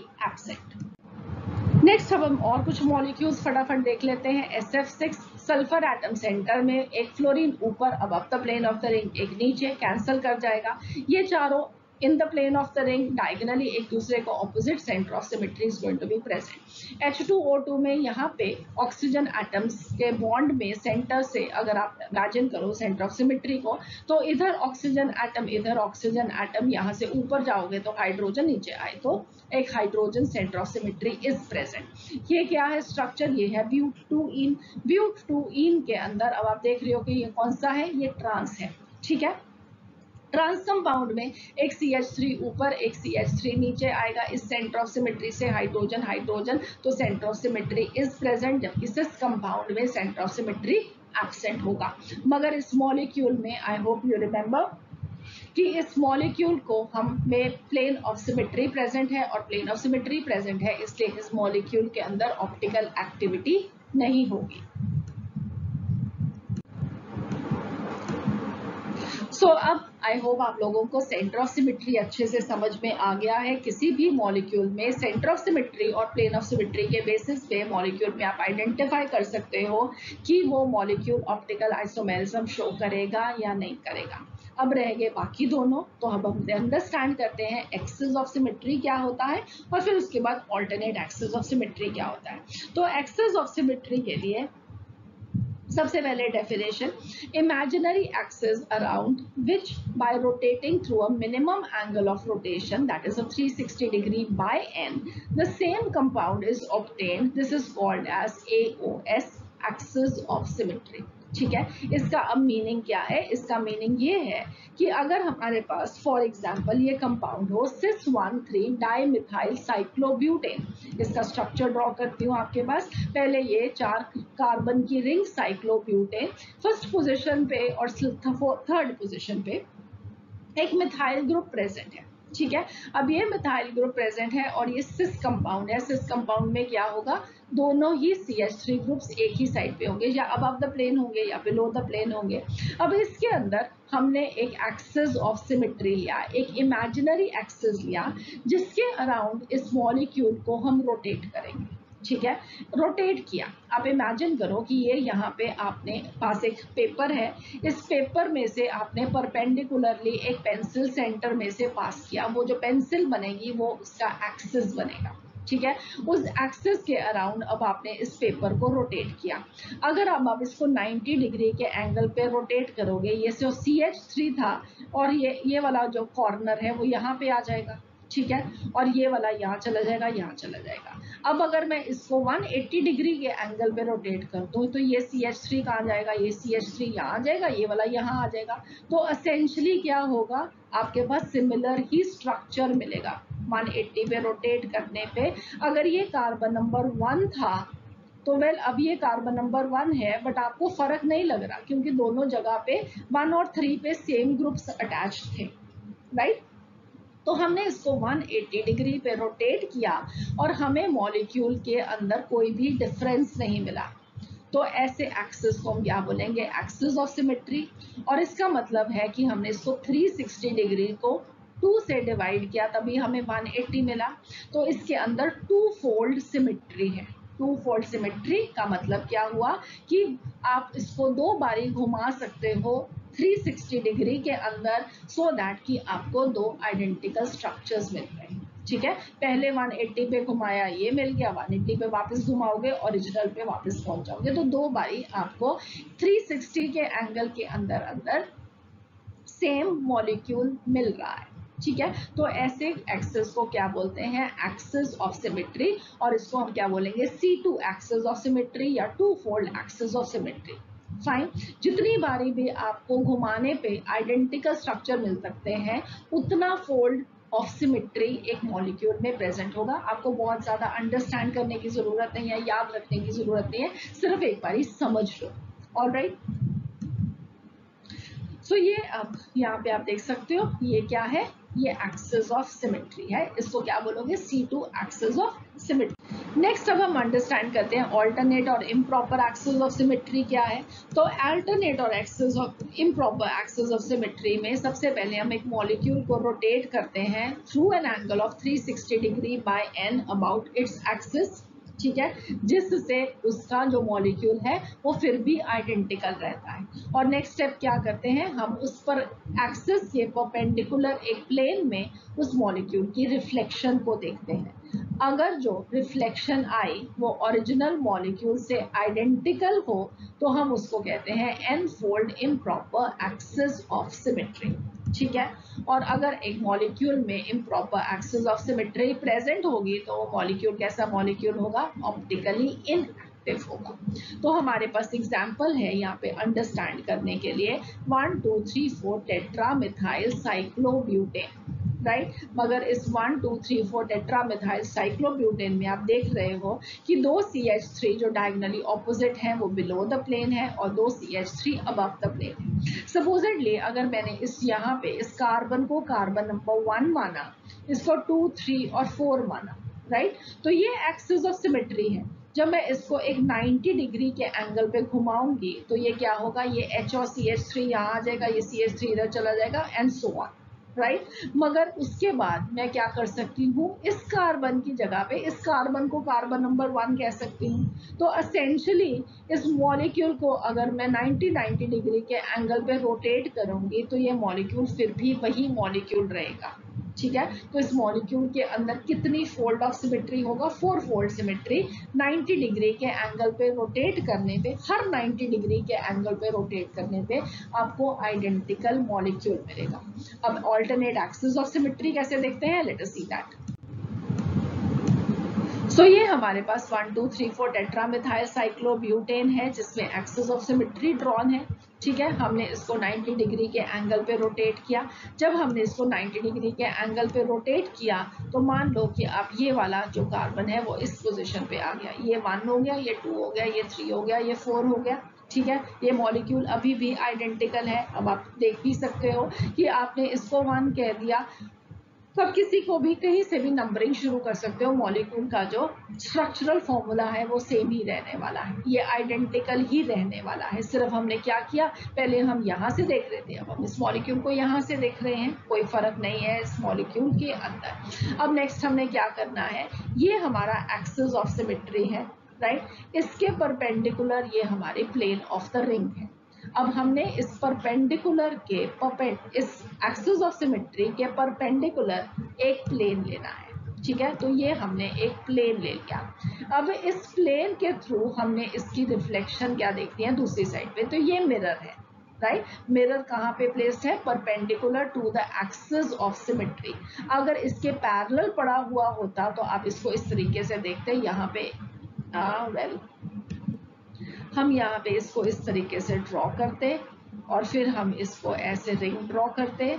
absent. Next अब हम और कुछ मॉलिक्यूल्स फटाफट देख लेते हैं। S F six sulphur atom centre में, एक फ्लोरीन ऊपर above the plane of the ring, एक नीचे, कैंसिल कर जाएगा। ये चारों in the plane of the ring diagonally एक दूसरे को opposite, center of symmetry is going to be present। H two O two में यहाँ पे ऑक्सीजन एटम्स के बॉन्ड में सेंटर से अगर आप इमेजिन करो सेंटर ऑफ सिमेट्री को, तो इधर ऑक्सीजन एटम, इधर ऑक्सीजन एटम, यहाँ से ऊपर जाओगे तो हाइड्रोजन, नीचे आए तो एक hydrogen, centre of symmetry is present. ये क्या है स्ट्रक्चर, ये है but two in. But two इन के अंदर अब आप देख रहे हो कि ये कौन सा है, ये ट्रांस है, ठीक है। ट्रांस कंपाउंड में एक सी एच थ्री ऊपर, एक सी एच थ्री नीचे आएगा, इस सेंटर ऑफ सिमेट्री से हाइड्रोजन हाइड्रोजन, तो centre of symmetry is present, जबकि सिस कंपाउंड में सेंटर ऑफ सिमेट्री एब्सेंट होगा। मगर इस मॉलिक्यूल में आई होप यू रिमेंबर कि इस मॉलिक्यूल को हम में प्लेन ऑफ सिमेट्री प्रेजेंट है, और प्लेन ऑफ सिमेट्री प्रेजेंट है इसलिए इस मॉलिक्यूल के अंदर ऑप्टिकल एक्टिविटी नहीं होगी। सो so, अब आई होप आप लोगों को सेंटर ऑफ सिमेट्री अच्छे से समझ में आ गया है। किसी भी मॉलिक्यूल में सेंटर ऑफ सिमेट्री और प्लेन ऑफ सिमेट्री के बेसिस पे मॉलिक्यूल में आप आइडेंटिफाई कर सकते हो कि वो मॉलिक्यूल ऑप्टिकल आइसोमेरिज्म शो करेगा या नहीं करेगा। अब रह गए बाकी दोनों, तो अब हम अंडरस्टैंड करते हैं एक्सिस ऑफ सिमेट्री क्या होता है, और फिर उसके बाद ऑल्टरनेट एक्सिस ऑफ सिमेट्री क्या होता है। तो एक्सिस ऑफ सिमेट्री के लिए सबसे पहले definition, imaginary axis around which by rotating through a minimum angle of rotation, that is a three hundred sixty degree by n, the same compound is obtained. This is called as A O S, axis of symmetry। ठीक है, इसका अब meaning क्या है, इसका meaning ये है कि अगर हमारे पास फॉर एग्जांपल ये कंपाउंड हो cis one three dimethyl cyclobutane, इसका स्ट्रक्चर ड्रॉ करती हूँ आपके पास। पहले ये चार कार्बन की रिंग साइक्लोब्यूटेन, फर्स्ट पोजीशन पे और थर्ड पोजीशन पे एक मिथाइल ग्रुप प्रेजेंट है, ठीक है। अब ये मिथाइल ग्रुप प्रेजेंट है और ये सिस कंपाउंड है। सिस कंपाउंड में क्या होगा, दोनों ही सी एच थ्री ग्रुप्स एक ही साइड पे होंगे, या अबव द प्लेन होंगे या बिलो द प्लेन होंगे। अब इसके अंदर हमने एक एक्सिस ऑफ सिमेट्री लिया, एक इमेजिनरी एक्सिस लिया, जिसके अराउंड इस मॉलिक्यूल को हम रोटेट करेंगे। ठीक है, रोटेट किया। आप इमेजिन करो कि ये यहाँ पे आपने पास एक पेपर है, इस पेपर में से आपने परपेंडिकुलरली एक पेंसिल सेंटर में से पास किया, वो जो पेंसिल बनेगी वो उसका एक्सिस बनेगा। ठीक है, उस एक्सिस के अराउंड अब आपने इस पेपर को रोटेट किया। अगर अब आप इसको नब्बे डिग्री के एंगल पे रोटेट करोगे, ये जो सी एच थ्री था और ये ये वाला जो कॉर्नर है वो यहाँ पे आ जाएगा। ठीक है, और ये वाला यहाँ चला जाएगा, यहाँ चला जाएगा। अब अगर मैं इसको एक सौ अस्सी डिग्री के एंगल पे रोटेट कर दूं तो ये सी एच थ्री कहाँ जाएगा, ये सी एच थ्री यहाँ आ जाएगा, ये वाला यहाँ आ जाएगा। तो एसेंशली क्या होगा, आपके पास सिमिलर ही स्ट्रक्चर मिलेगा। एक सौ अस्सी पे रोटेट करने पे अगर ये कार्बन नंबर वन था तो वेल अब ये कार्बन नंबर वन है, बट आपको फर्क नहीं लग रहा क्योंकि दोनों जगह पे वन और थ्री पे सेम ग्रुप्स अटैच थे, राइट। तो हमने इसको एक सौ अस्सी डिग्री पे रोटेट किया और हमें मॉलिक्यूल के अंदर कोई भी डिफरेंस नहीं मिला। तो ऐसे एक्सिस को हम क्या बोलेंगे, एक्सिस ऑफ सिमेट्री। और इसका मतलब है कि हमने इसको तीन सौ साठ डिग्री को टू से डिवाइड किया, तभी हमें एक सौ अस्सी मिला। तो इसके अंदर टू फोल्ड सिमेट्री है। टू फोल्ड सिमेट्री का मतलब क्या हुआ कि आप इसको दो बारी घुमा सकते हो तीन सौ साठ डिग्री के अंदर, सो दैट कि आपको दो आइडेंटिकल स्ट्रक्चर्स मिल रहे हैं। ठीक है, पहले एक सौ अस्सी पे घुमाया, ये मिल गया, एक सौ अस्सी पे वापस घुमाओगे ओरिजिनल पे वापस पहुंच जाओगे। तो दो बारी आपको तीन सौ साठ के एंगल के अंदर अंदर सेम मॉलिक्यूल मिल रहा है। ठीक है, तो ऐसे एक्सिस को क्या बोलते हैं, एक्सिस ऑफ सिमेट्री। और इसको हम क्या बोलेंगे, C two axis of symmetry या two fold axis of symmetry. Fine, जितनी बारी भी आपको घुमाने पे आइडेंटिकल स्ट्रक्चर मिल सकते हैं, उतना फोल्ड ऑफ सिमेट्री एक मॉलिक्यूल में प्रेजेंट होगा। आपको बहुत ज्यादा अंडरस्टैंड करने की जरूरत नहीं है, याद रखने की जरूरत नहीं है, सिर्फ एक बारी समझ लो। ऑलराइट, सो ये अब यहाँ पे आप देख सकते हो ये क्या है, ये एक्सिस ऑफ सिमेट्री है। इसको क्या बोलोगे, C two axis of symmetry. Next अब हम अंडरस्टैंड करते हैं ऑल्टरनेट और इम्प्रॉपर एक्सिस ऑफ सिमेट्री क्या है। तो अल्टरनेट और axis of improper axis of symmetry में सबसे पहले हम एक मॉलिक्यूल को रोटेट करते हैं थ्रू एन एंगल ऑफ तीन सौ साठ degree by n about its axis. ठीक है, जिससे उसका जो मॉलिक्यूल है वो फिर भी आइडेंटिकल रहता है। और नेक्स्ट स्टेप क्या करते हैं, हम उस पर एक्सिस के परपेंडिकुलर एक प्लेन में उस मॉलिक्यूल की रिफ्लेक्शन को देखते हैं। अगर जो रिफ्लेक्शन आई वो ओरिजिनल मॉलिक्यूल से आइडेंटिकल हो तो हम उसको कहते हैं n fold improper axis of symmetry. ठीक है, और अगर एक मॉलिक्यूल में improper axis of symmetry present होगी तो वो मॉलिक्यूल कैसा मॉलिक्यूल होगा, ऑप्टिकली इनएक्टिव होगा। तो हमारे पास एग्जांपल है यहाँ पे अंडरस्टैंड करने के लिए, one two three four tetra methyl cyclobutane, right. मगर इस one two three four tetra methyl cyclobutane में आप देख रहे हो कि दो सी एच थ्री जो डायगनली ऑपोजिट हैं वो बिलो द प्लेन है और दो C H three above the plane है। सपोजिटली अगर मैंने इस यहाँ पे इस कार्बन को कार्बन नंबर वन माना, इसको टू थ्री और फोर माना, राइट, तो ये एक्सिस ऑफ सिमेट्री है। जब मैं इसको एक नब्बे डिग्री के एंगल पे घुमाऊंगी तो ये क्या होगा, ये H और सी एच थ्री यहाँ आ जाएगा, ये सी एच थ्री इधर चला जाएगा एंड सो ऑन, राइट। मगर उसके बाद मैं क्या कर सकती हूँ, इस कार्बन की जगह पे इस कार्बन को कार्बन नंबर वन कह सकती हूँ। तो असेंशली इस मॉलिक्यूल को अगर मैं नब्बे नब्बे डिग्री के एंगल पे रोटेट करूंगी तो ये मॉलिक्यूल फिर भी वही मॉलिक्यूल रहेगा। ठीक है, तो इस मॉलिक्यूल के अंदर कितनी फोल्ड ऑफ सिमेट्री होगा, फोर फोल्ड सिमेट्री। नब्बे डिग्री के एंगल पे रोटेट करने पे, हर नब्बे डिग्री के एंगल पे रोटेट करने पे आपको आइडेंटिकल मॉलिक्यूल मिलेगा। अब ऑल्टरनेट एक्सिस ऑफ सिमेट्री कैसे देखते हैं, late us see that. So ये हमारे पास one two three four tetramethyl cyclobutane है जिसमें एक्सिस ऑफ सिमेट्री ड्रॉन है। ठीक है, हमने इसको नब्बे डिग्री के एंगल पे रोटेट किया। जब हमने इसको नब्बे डिग्री के एंगल पे रोटेट किया तो मान लो कि अब ये वाला जो कार्बन है वो इस पोजीशन पे आ गया, ये वन हो गया, ये टू हो गया, ये थ्री हो गया, ये फोर हो गया। ठीक है, ये मॉलिक्यूल अभी भी आइडेंटिकल है। अब आप देख भी सकते हो कि आपने इसको वन कह दिया, तो आप किसी को भी कहीं से भी नंबरिंग शुरू कर सकते हो, मॉलिक्यूल का जो स्ट्रक्चरल फॉर्मूला है वो सेम ही रहने वाला है, ये आइडेंटिकल ही रहने वाला है। सिर्फ हमने क्या किया, पहले हम यहाँ से देख रहे थे, अब हम इस मॉलिक्यूल को यहाँ से देख रहे हैं, कोई फर्क नहीं है इस मॉलिक्यूल के अंदर। अब नेक्स्ट हमने क्या करना है, ये हमारा एक्सिस ऑफ सिमेट्री है, राइट, इसके परपेंडिकुलर ये हमारे प्लेन ऑफ द रिंग है। अब हमने इस परपेंडिकुलर के परपेंड इस एक्सिस ऑफ सिमेट्री के परपेंडिकुलर एक प्लेन लेना है, ठीक है। तो ये हमने एक प्लेन ले लिया। अब इस प्लेन के थ्रू हमने इसकी रिफ्लेक्शन क्या देखनी है दूसरी साइड पे, तो ये मिरर है, राइट। मिरर कहाँ पे प्लेस्ड है, perpendicular to the axis of symmetry. अगर इसके पैरेलल पड़ा हुआ होता तो आप इसको इस तरीके से देखते, यहाँ पे वेल well, हम यहाँ पे इसको इस तरीके से ड्रॉ करते और फिर हम इसको ऐसे रिंग ड्रॉ करते,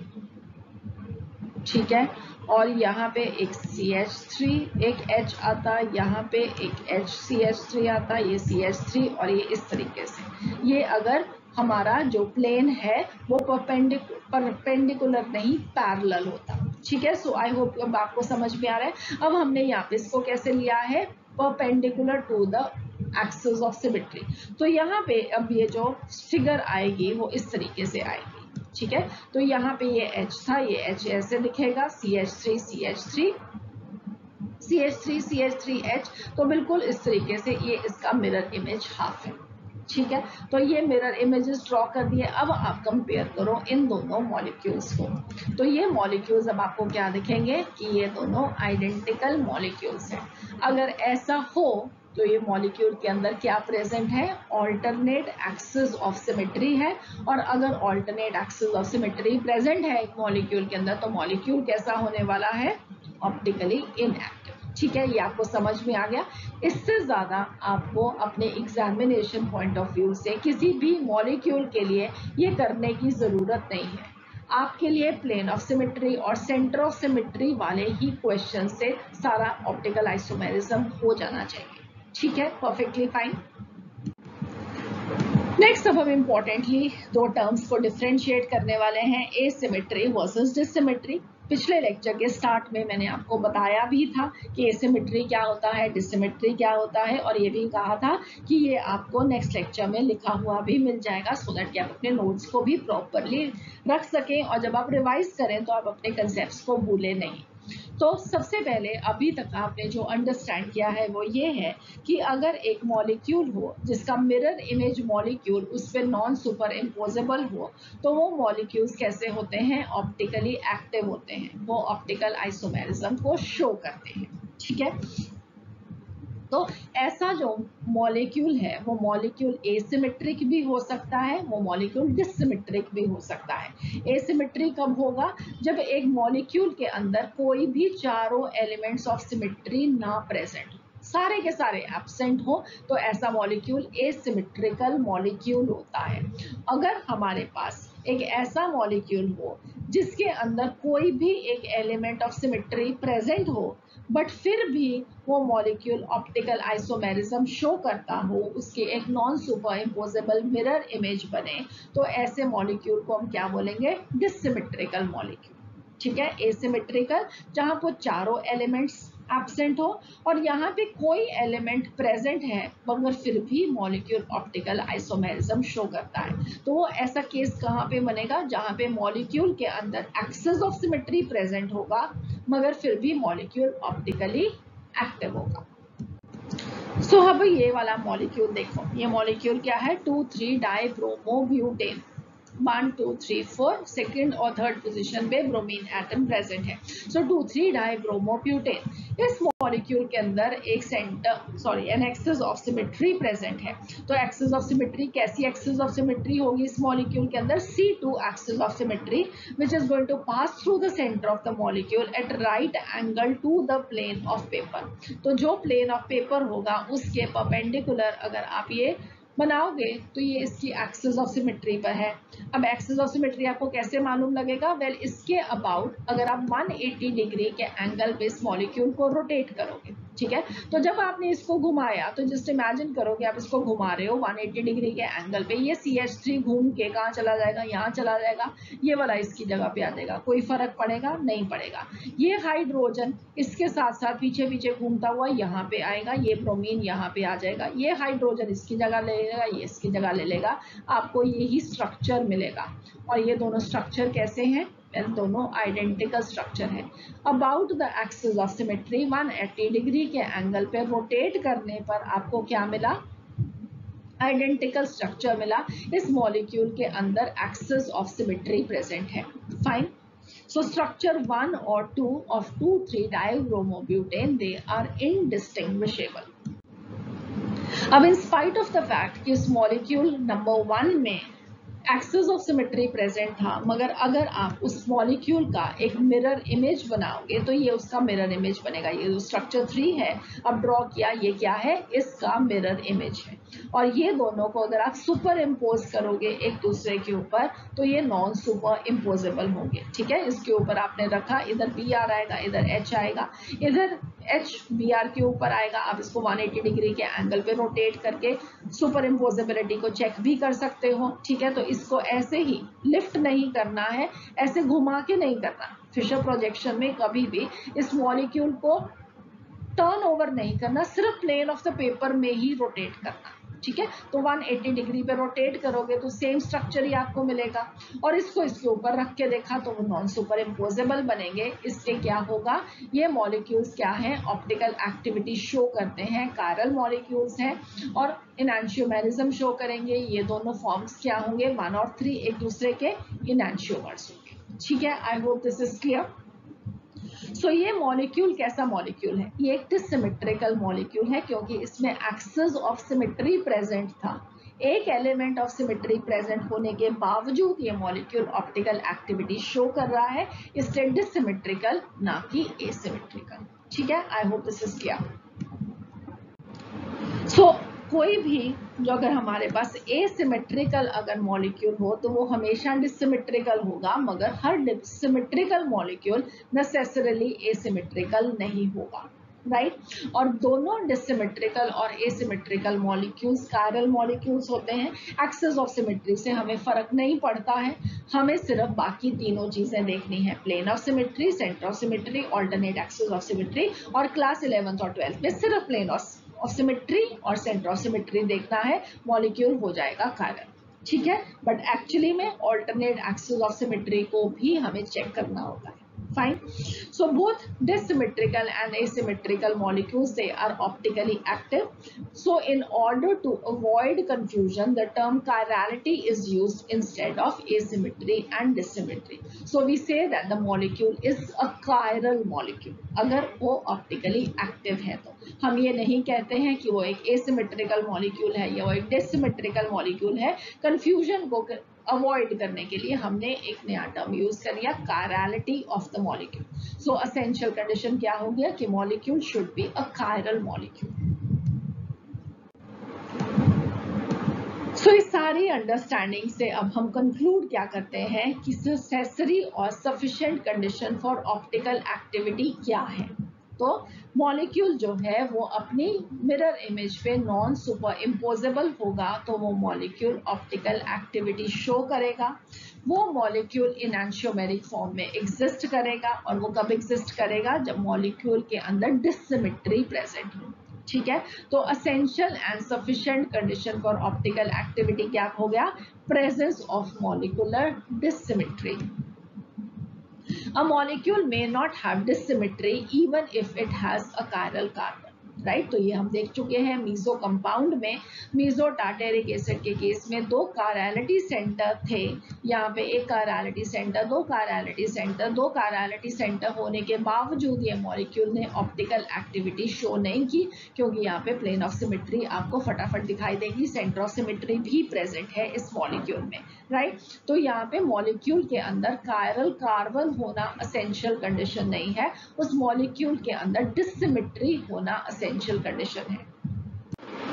ठीक है। और यहाँ पे एक सी एच थ्री एक H आता, यहाँ पे एक H सी एच थ्री आता, ये सी एच थ्री और ये इस तरीके से। ये अगर हमारा जो प्लेन है वो परपेंडिकुलर नहीं पैरेलल होता, ठीक है। सो आई होप अब आपको समझ में आ रहा है। अब हमने यहाँ पे इसको कैसे लिया है, perpendicular to the axis of symmetry. तो यहाँ पे अब ये जो फिगर आएगी वो इस तरीके से आएगी, ठीक है। तो यहाँ पे ये H था, ये H ऐसे लिखेगा, C H three C H three C H three C H three H। तो बिल्कुल इस तरीके से ये इसका मिरर इमेज हाफ है, ठीक है। तो ये मिरर इमेजेस ड्रॉ कर दिए। अब आप कंपेयर करो इन दोनों मॉलिक्यूल्स को, तो ये मॉलिक्यूल्स अब आपको क्या दिखेंगे कि ये दोनों आइडेंटिकल मॉलिक्यूल्स हैं। अगर ऐसा हो तो ये मॉलिक्यूल के अंदर क्या प्रेजेंट है, ऑल्टरनेट एक्सिस ऑफ सिमेट्री है। और अगर alternate axis of symmetry present है एक मॉलिक्यूल के अंदर तो मॉलिक्यूल कैसा होने वाला है, ऑप्टिकली इनएक्टिव, ठीक है। ये आपको समझ में आ गया। इससे ज्यादा आपको अपने एग्जामिनेशन पॉइंट ऑफ व्यू से किसी भी मॉलिक्यूल के लिए ये करने की जरूरत नहीं है। आपके लिए प्लेन ऑफ सिमेट्री और सेंटर ऑफ सिमेट्री वाले ही क्वेश्चन से सारा ऑप्टिकल आइसोमेरिज्म हो जाना चाहिए, ठीक है, परफेक्टली फाइन। नेक्स्ट अब हम इम्पोर्टेंटली दो टर्म्स को डिफरेंशिएट करने वाले हैं, एसिमेट्री वर्सेस डिसिमेट्री। पिछले लेक्चर के स्टार्ट में मैंने आपको बताया भी था कि एसिमेट्री क्या होता है, डिसिमेट्री क्या होता है, और ये भी कहा था कि ये आपको नेक्स्ट लेक्चर में लिखा हुआ भी मिल जाएगा सो दैट कि आप अपने नोट्स को भी प्रॉपरली रख सकें और जब आप रिवाइज करें तो आप अपने कंसेप्ट्स को भूलें नहीं। तो सबसे पहले अभी तक आपने जो अंडरस्टैंड किया है वो ये है कि अगर एक मॉलिक्यूल हो जिसका मिरर इमेज मॉलिक्यूल उस पर नॉन सुपर इम्पोजेबल हो तो वो मॉलिक्यूल्स कैसे होते हैं, ऑप्टिकली एक्टिव होते हैं, वो ऑप्टिकल आइसोमेरिज्म को शो करते हैं, ठीक है। तो ऐसा जो मॉलिक्यूल है वो मॉलिक्यूल एसिमेट्रिक भी हो सकता है, वो मॉलिक्यूल डिसिमेट्रिक भी हो सकता है। एसिमेट्रिक कब होगा, जब एक मॉलिक्यूल के अंदर कोई भी चारों एलिमेंट्स ऑफ सिमेट्री ना प्रेजेंट, सारे के सारे एब्सेंट हो तो ऐसा मॉलिक्यूल एसिमेट्रिकल मॉलिक्यूल होता है। अगर हमारे पास एक ऐसा मॉलिक्यूल हो जिसके अंदर कोई भी एक एलिमेंट ऑफ सिमेट्री प्रेजेंट हो बट फिर भी वो मॉलिक्यूल ऑप्टिकल आइसोमेरिज्म शो करता हो, उसके एक non super imposable mirror image बने, तो ऐसे मॉलिक्यूल को हम क्या बोलेंगे, डिसिमेट्रिकल मॉलिक्यूल, ठीक है। एसिमेट्रिकल जहां पर चारों एलिमेंट्स एब्सेंट हो और यहाँ पे कोई एलिमेंट प्रेजेंट है मगर फिर भी मॉलिक्यूल ऑप्टिकल आइसोमेरिज्म शो करता है, तो वो ऐसा केस कहाँ पे बनेगा, जहाँ पे मॉलिक्यूल के अंदर एक्सिस ऑफ सिमेट्री प्रेजेंट होगा मगर फिर भी मॉलिक्यूल ऑप्टिकली एक्टिव होगा। सो so, अब ये वाला मॉलिक्यूल देखो, ये मॉलिक्यूल क्या है, two three di bromobutane, one two three four second और थर्ड पोजीशन पे ब्रोमीन एटम प्रेजेंट है। So two three di bromobutane, इस मॉलिक्यूल के अंदर एक centre sorry an axis of symmetry present है। तो एक्सिस ऑफ सिमेट्री, कैसी एक्सिस ऑफ सिमेट्री होगी इस मॉलिक्यूल के अंदर, C two axis of symmetry which is going to pass through the centre of the molecule at right angle to the plane of paper. तो जो plane of paper होगा उसके perpendicular अगर आप ये बनाओगे तो ये इसकी एक्सिस ऑफ सिमेट्री पर है। अब एक्सिस ऑफ सिमेट्री आपको कैसे मालूम लगेगा, वेल well, इसके अबाउट अगर आप वन एटी डिग्री के एंगल पे इस मॉलिक्यूल को रोटेट करोगे ठीक है। तो जब आपने इसको घुमाया तो जस्ट इमेजिन करो कि आप इसको घुमा रहे हो एक सौ अस्सी डिग्री के एंगल पे, ये सी एच थ्री घूम के कहाँ चला जाएगा, यहाँ चला जाएगा, ये वाला इसकी जगह पे आ जाएगा। कोई फर्क पड़ेगा? नहीं पड़ेगा। ये हाइड्रोजन इसके साथ साथ पीछे पीछे घूमता हुआ यहाँ पे आएगा, ये ब्रोमीन यहाँ पे आ जाएगा, ये हाइड्रोजन इसकी जगह ले लेगा, ये इसकी जगह ले लेगा, आपको यही स्ट्रक्चर मिलेगा। और ये दोनों स्ट्रक्चर कैसे हैं? दोनों आइडेंटिकल स्ट्रक्चर है। About the axis of symmetry एक सौ अस्सी डिग्री के एंगल पे रोटेट करने पर आपको क्या मिला? आइडेंटिकल स्ट्रक्चर मिला। इस मॉलिक्यूल के अंदर एक्सिस ऑफ सिमेट्री प्रेजेंट है। फाइन। सो स्ट्रक्चर वन और two of two three dibromobutane they are indistinguishable. अब in spite of the fact कि इस मॉलिक्यूल नंबर वन में एक्सिस ऑफ सिमेट्री प्रेजेंट था, मगर अगर आप उस मॉलिक्यूल का एक मिरर इमेज बनाओगे तो ये उसका मिरर इमेज बनेगा। ये जो स्ट्रक्चर थ्री है अब ड्रॉ किया, ये क्या है? इसका मिरर इमेज है। और ये दोनों को अगर आप सुपर इम्पोज करोगे एक दूसरे के ऊपर तो ये नॉन सुपर इम्पोजेबल होंगे। ठीक है। इसके ऊपर आपने रखा, इधर बी आर आएगा, इधर एच आएगा, इधर एच बी आर के ऊपर आएगा। आप इसको एक सौ अस्सी डिग्री के एंगल पे रोटेट करके सुपर इम्पोजेबिलिटी को चेक भी कर सकते हो। ठीक है। तो इसको ऐसे ही लिफ्ट नहीं करना है, ऐसे घुमा के नहीं करना। फिशर प्रोजेक्शन में कभी भी इस मॉलिक्यूल को टर्न ओवर नहीं करना, सिर्फ प्लेन ऑफ द पेपर में ही रोटेट करना। ठीक है। तो एक सौ अस्सी डिग्री पे रोटेट करोगे तो सेम स्ट्रक्चर ही आपको मिलेगा। और इसको इसके ऊपर रख के देखा तो वो नॉन सुपर इम्पोजेबल बनेंगे। इससे क्या होगा? ये मॉलिक्यूल्स क्या हैं? ऑप्टिकल एक्टिविटी शो करते हैं, कायरल मॉलिक्यूल्स हैं और इनैंशियोमेरिज्म शो करेंगे। ये दोनों फॉर्म्स क्या होंगे? वन और थ्री एक दूसरे के इनैंशियोमर्स होंगे। ठीक है। I hope this is clear. So so, ये मॉलिक्यूल कैसा मॉलिक्यूल है? ये एक डिसिमेट्रिकल मॉलिक्यूल है क्योंकि इसमें एक्सिस ऑफ सिमेट्री प्रेजेंट था। एक एलिमेंट ऑफ सिमेट्री प्रेजेंट होने के बावजूद ये मॉलिक्यूल ऑप्टिकल एक्टिविटी शो कर रहा है, इसलिए डिसिमेट्रिकल ना कि एसिमेट्रिकल। ठीक है। I hope this is clear. So कोई भी जो अगर हमारे पास एसिमेट्रिकल अगर मॉलिक्यूल हो तो वो हमेशा डिसिमेट्रिकल होगा, मगर हर डिसिमेट्रिकल मॉलिक्यूल नेसेसरीली एसिमेट्रिकल नहीं होगा। Right right? और दोनों डिसिमेट्रिकल और एसिमेट्रिकल मॉलिक्यूल्स कायरल मॉलिक्यूल्स होते हैं। एक्सिस ऑफ सिमेट्री से हमें फर्क नहीं पड़ता है, हमें सिर्फ बाकी तीनों चीजें देखनी है, plane of symmetry, centre of symmetry, alternate axis of symmetry. और क्लास इलेवेंथ और ट्वेल्थ में सिर्फ प्लेन ऑफ ऑफ सिमेट्री और सेंटर ऑफ सिमेट्री देखना है, मॉलिक्यूल हो जाएगा कायरल। ठीक है। बट एक्चुअली में ऑल्टरनेट एक्सिस ऑफ सिमेट्री को भी हमें चेक करना होता है। Fine. So both dissymmetrical and asymmetrical molecules, they are optically active. So in order to avoid confusion, the term chirality is used instead of asymmetry and dissymmetry. So we say that the molecule is a chiral molecule. अगर वो optically active है तो हम ये नहीं कहते हैं कि वो एक asymmetrical molecule है या वो एक dissymmetrical molecule है। Confusion को अवॉइड करने के लिए हमने एक नया टर्म यूज कर लिया, chirality of the molecule. So essential condition क्या हो गया कि molecule should be a chiral molecule. So इस सारी अंडरस्टैंडिंग से अब हम कंक्लूड क्या करते हैं कि नेसेसरी और sufficient condition for optical activity क्या है। तो मॉलिक्यूल जो है वो अपनी मिरर इमेज पे नॉन सुपर इम्पोजेबल होगा, तो वो मॉलिक्यूल ऑप्टिकल एक्टिविटी शो करेगा। वो मॉलिक्यूल इनैंशियोमेरिक फॉर्म में एग्जिस्ट करेगा और वो कब एग्जिस्ट करेगा? जब मॉलिक्यूल के अंदर डिसिमेट्री प्रेजेंट हो। ठीक है। तो essential and sufficient condition for optical activity क्या हो गया? Presence of molecular dissymmetry. A molecule may not have dissymmetry even if it has a chiral carbon. Right right? तो ये हम देख चुके हैं मीजो कंपाउंड में, मीजो टार्टेरिक एसिड के केस में दो कायरलिटी सेंटर थे। यहाँ पे एक कायरलिटी सेंटर, दो कायरलिटी सेंटर, दो कायरलिटी सेंटर होने के बावजूद ये मॉलिक्यूल ने ऑप्टिकल एक्टिविटी शो नहीं की, क्योंकि यहाँ पे प्लेन ऑफ सिमेट्री आपको फटाफट दिखाई देगी, सेंटर ऑफ सिमेट्री भी प्रेजेंट है इस मॉलिक्यूल में। Right right? तो यहाँ पे मॉलिक्यूल के अंदर कायरल कार्बन होना असेंशियल कंडीशन नहीं है, उस मॉलिक्यूल के अंदर डिसिमेट्री होना एसेंशियल कंडीशन है।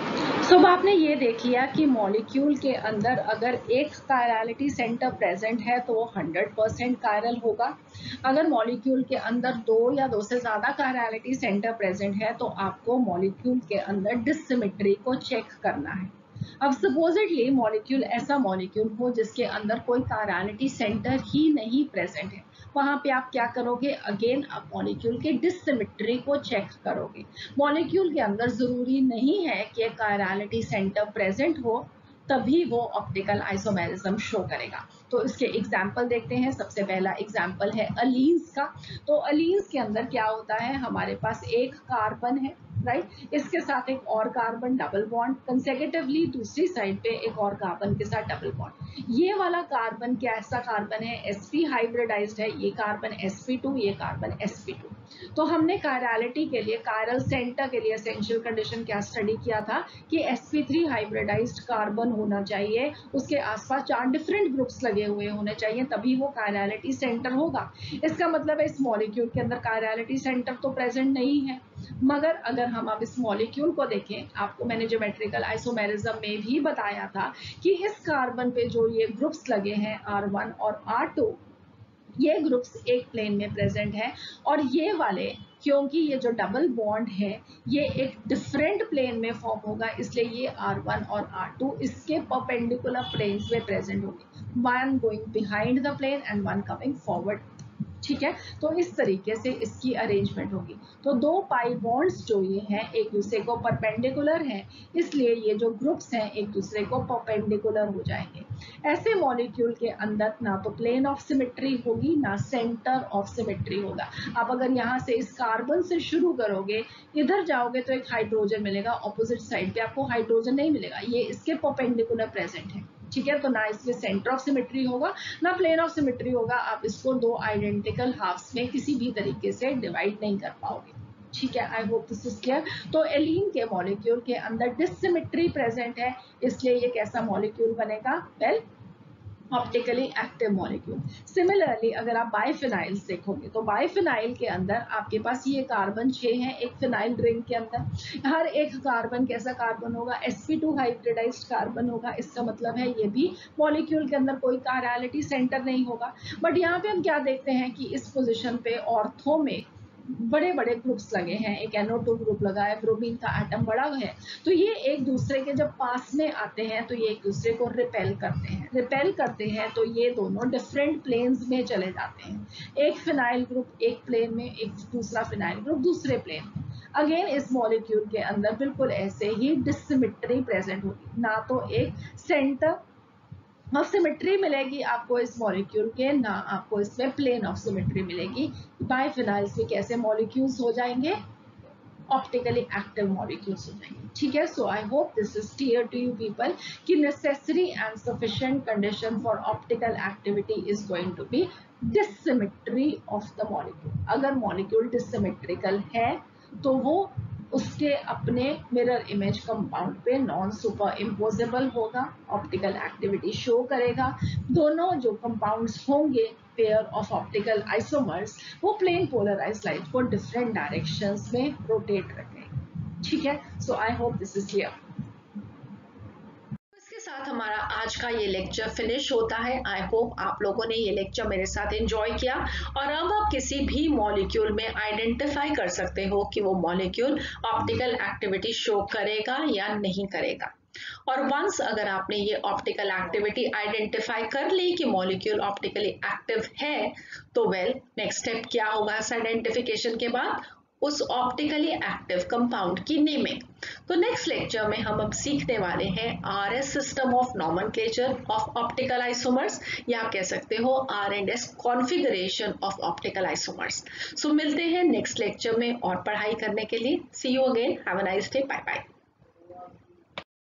तो अब आपने ये देख लिया कि मॉलिक्यूल के अंदर अगर एक कायरलिटी सेंटर प्रेजेंट है तो वो हंड्रेड परसेंट कायरल होगा। अगर मॉलिक्यूल के अंदर दो या दो से ज़्यादा कायरलिटी सेंटर प्रेजेंट है तो आपको मॉलिक्यूल के अंदर डिसिमेट्री को चेक करना है। अब सपोजिटली मॉलिक्यूल ऐसा मॉलिक्यूल हो जिसके अंदर कोई कायरलिटी सेंटर ही नहीं प्रेजेंट है, वहां पे आप क्या करोगे, अगेन आप मॉलिक्यूल के डिसिमेट्री को चेक करोगे। मॉलिक्यूल के अंदर जरूरी नहीं है कि कायरलिटी सेंटर प्रेजेंट हो तभी वो ऑप्टिकल आइसोमेरिज्म शो करेगा। तो इसके एग्जाम्पल देखते हैं। सबसे पहला एग्जाम्पल है अलीन्स का। तो अलीन्स के अंदर क्या होता है, हमारे पास एक कार्बन है, राइट, इसके साथ एक और कार्बन डबल बॉन्ड, कंसेक्यूटिवली दूसरी साइड पे एक और कार्बन के साथ डबल बॉन्ड। ये वाला कार्बन क्या ऐसा कार्बन है, एसपी हाइब्रिडाइज्ड है, ये कार्बन एसपी टू, ये कार्बन एसपी टू। तो हमने कायरलिटी के लिए, कायरल सेंटर के लिए एसेंशियल कंडीशन क्या स्टडी किया था कि एसपी थ्री हाइब्रिडाइज्ड कार्बन होना चाहिए, उसके आसपास चार डिफरेंट ग्रुप्स लगे हुए होने चाहिए, तभी वो कायरलिटी सेंटर होगा। इसका मतलब है इस मॉलिक्यूल के अंदर कायरलिटी सेंटर तो प्रेजेंट नहीं है। मगर अगर हम अब इस मॉलिक्यूल को देखें, आपको मैंने ज्योमेट्रिकल आइसोमेरिज्म में भी बताया था कि इस कार्बन पे जो ये ग्रुप्स लगे हैं आर वन और आर टू, ये ग्रुप्स एक प्लेन में प्रेजेंट है, और ये वाले, क्योंकि ये जो डबल बॉन्ड है ये एक डिफरेंट प्लेन में फॉर्म होगा, इसलिए ये आर वन और आर टू इसके परपेंडिकुलर प्लेन्स में प्रेजेंट होंगे, one going behind the plane and one coming forward. ठीक है, तो इस तरीके से इसकी अरेंजमेंट होगी। तो दो पाई बॉन्ड्स जो ये हैं एक दूसरे को परपेंडिकुलर हैं, इसलिए ये जो ग्रुप्स हैं एक दूसरे को परपेंडिकुलर हो जाएंगे। ऐसे मॉलिक्यूल के अंदर ना तो प्लेन ऑफ सिमेट्री होगी ना सेंटर ऑफ सिमेट्री होगा। आप अगर यहाँ से इस कार्बन से शुरू करोगे, इधर जाओगे तो एक हाइड्रोजन मिलेगा, ऑपोजिट साइड पे आपको हाइड्रोजन नहीं मिलेगा, ये इसके परपेंडिकुलर प्रेजेंट है। ठीक है, तो ना इसमें सेंटर ऑफ सिमेट्री होगा ना प्लेन ऑफ सिमेट्री होगा, आप इसको दो आइडेंटिकल हाफ्स में किसी भी तरीके से डिवाइड नहीं कर पाओगे। ठीक है, I hope this is clear. तो एलीन के मॉलिक्यूल के अंदर डिसिमेट्री प्रेजेंट है, इसलिए ये कैसा मॉलिक्यूल बनेगा, well optically active molecule. Similarly अगर आप बाइफिनाइल्स देखोगे तो बाइफिनाइल के अंदर आपके पास ये कार्बन छह हैं एक फिनाइल रिंग के अंदर, हर एक कार्बन कैसा कार्बन होगा, एसपी टू हाइब्रिडाइज्ड कार्बन होगा। इसका मतलब है ये भी मॉलिक्यूल के अंदर कोई कायरलिटी सेंटर नहीं होगा। बट यहाँ पे हम क्या देखते हैं कि इस पोजिशन पे ऑर्थो में बड़े बड़े ग्रुप्स लगे हैं, एक एन ओ टू ग्रुप लगा है, ब्रोमीन का एटम बड़ा है, तो ये एक दूसरे के जब पास में आते हैं तो ये एक दूसरे को रिपेल करते हैं रिपेल करते हैं तो ये दोनों डिफरेंट प्लेन्स में चले जाते हैं। एक फिनाइल ग्रुप एक प्लेन में, एक दूसरा फिनाइल ग्रुप दूसरे प्लेन में। अगेन इस मॉलिक्यूल के अंदर बिल्कुल ऐसे ही डिसिमेट्री प्रेजेंट होगी, ना तो एक सेंटर ऑफ सिमेट्री मिलेगी आपको इस मॉलिक्यूल के, ना आपको इसमें प्लेन ऑफ सिमेट्री मिलेगी। बाइफिनाइल्स में कैसे मॉलिक्यूल्स हो जाएंगे, ऑप्टिकली एक्टिव मॉलिक्यूल्स हो जाएंगे। ठीक है, so I hope this is clear to you people कि necessary and sufficient condition for optical activity is going to be dissymmetry of the molecule. अगर मॉलिक्यूल डिसिमेट्रिकल है तो वो उसके अपने मिरर इमेज कंपाउंड पे नॉन सुपर इम्पोजेबल होगा, optical activity show करेगा। दोनों जो कंपाउंड्स होंगे पेयर ऑफ ऑप्टिकल आइसोमर्स वो प्लेन पोलराइज्ड लाइट को डिफरेंट डायरेक्शंस में रोटेट रखेंगे। ठीक है, so I hope this is clear. साथ हमारा आज का ये लेक्चर फिनिश होता है। आई होप आप लोगों ने ये लेक्चर मेरे साथ एंजॉय किया और अब आप किसी भी मॉलिक्यूल में आइडेंटिफाई कर सकते हो कि वो मॉलिक्यूल ऑप्टिकल एक्टिविटी शो करेगा या नहीं करेगा। और वंस अगर आपने ये ऑप्टिकल एक्टिविटी आइडेंटिफाई कर ली कि मॉलिक्यूल ऑप्टिकली एक्टिव है, तो वेल नेक्स्ट स्टेप क्या होगा इस आइडेंटिफिकेशन के बाद, उस ऑप्टिकली एक्टिव कंपाउंड की नेमिंग। तो नेक्स्ट लेक्चर में हम अब सीखने वाले हैं R S system of nomenclature of optical isomers, या आप कह सकते हो R and S configuration of optical isomers. So मिलते हैं नेक्स्ट लेक्चर में और पढ़ाई करने के लिए। See you again, have a nice day, bye bye.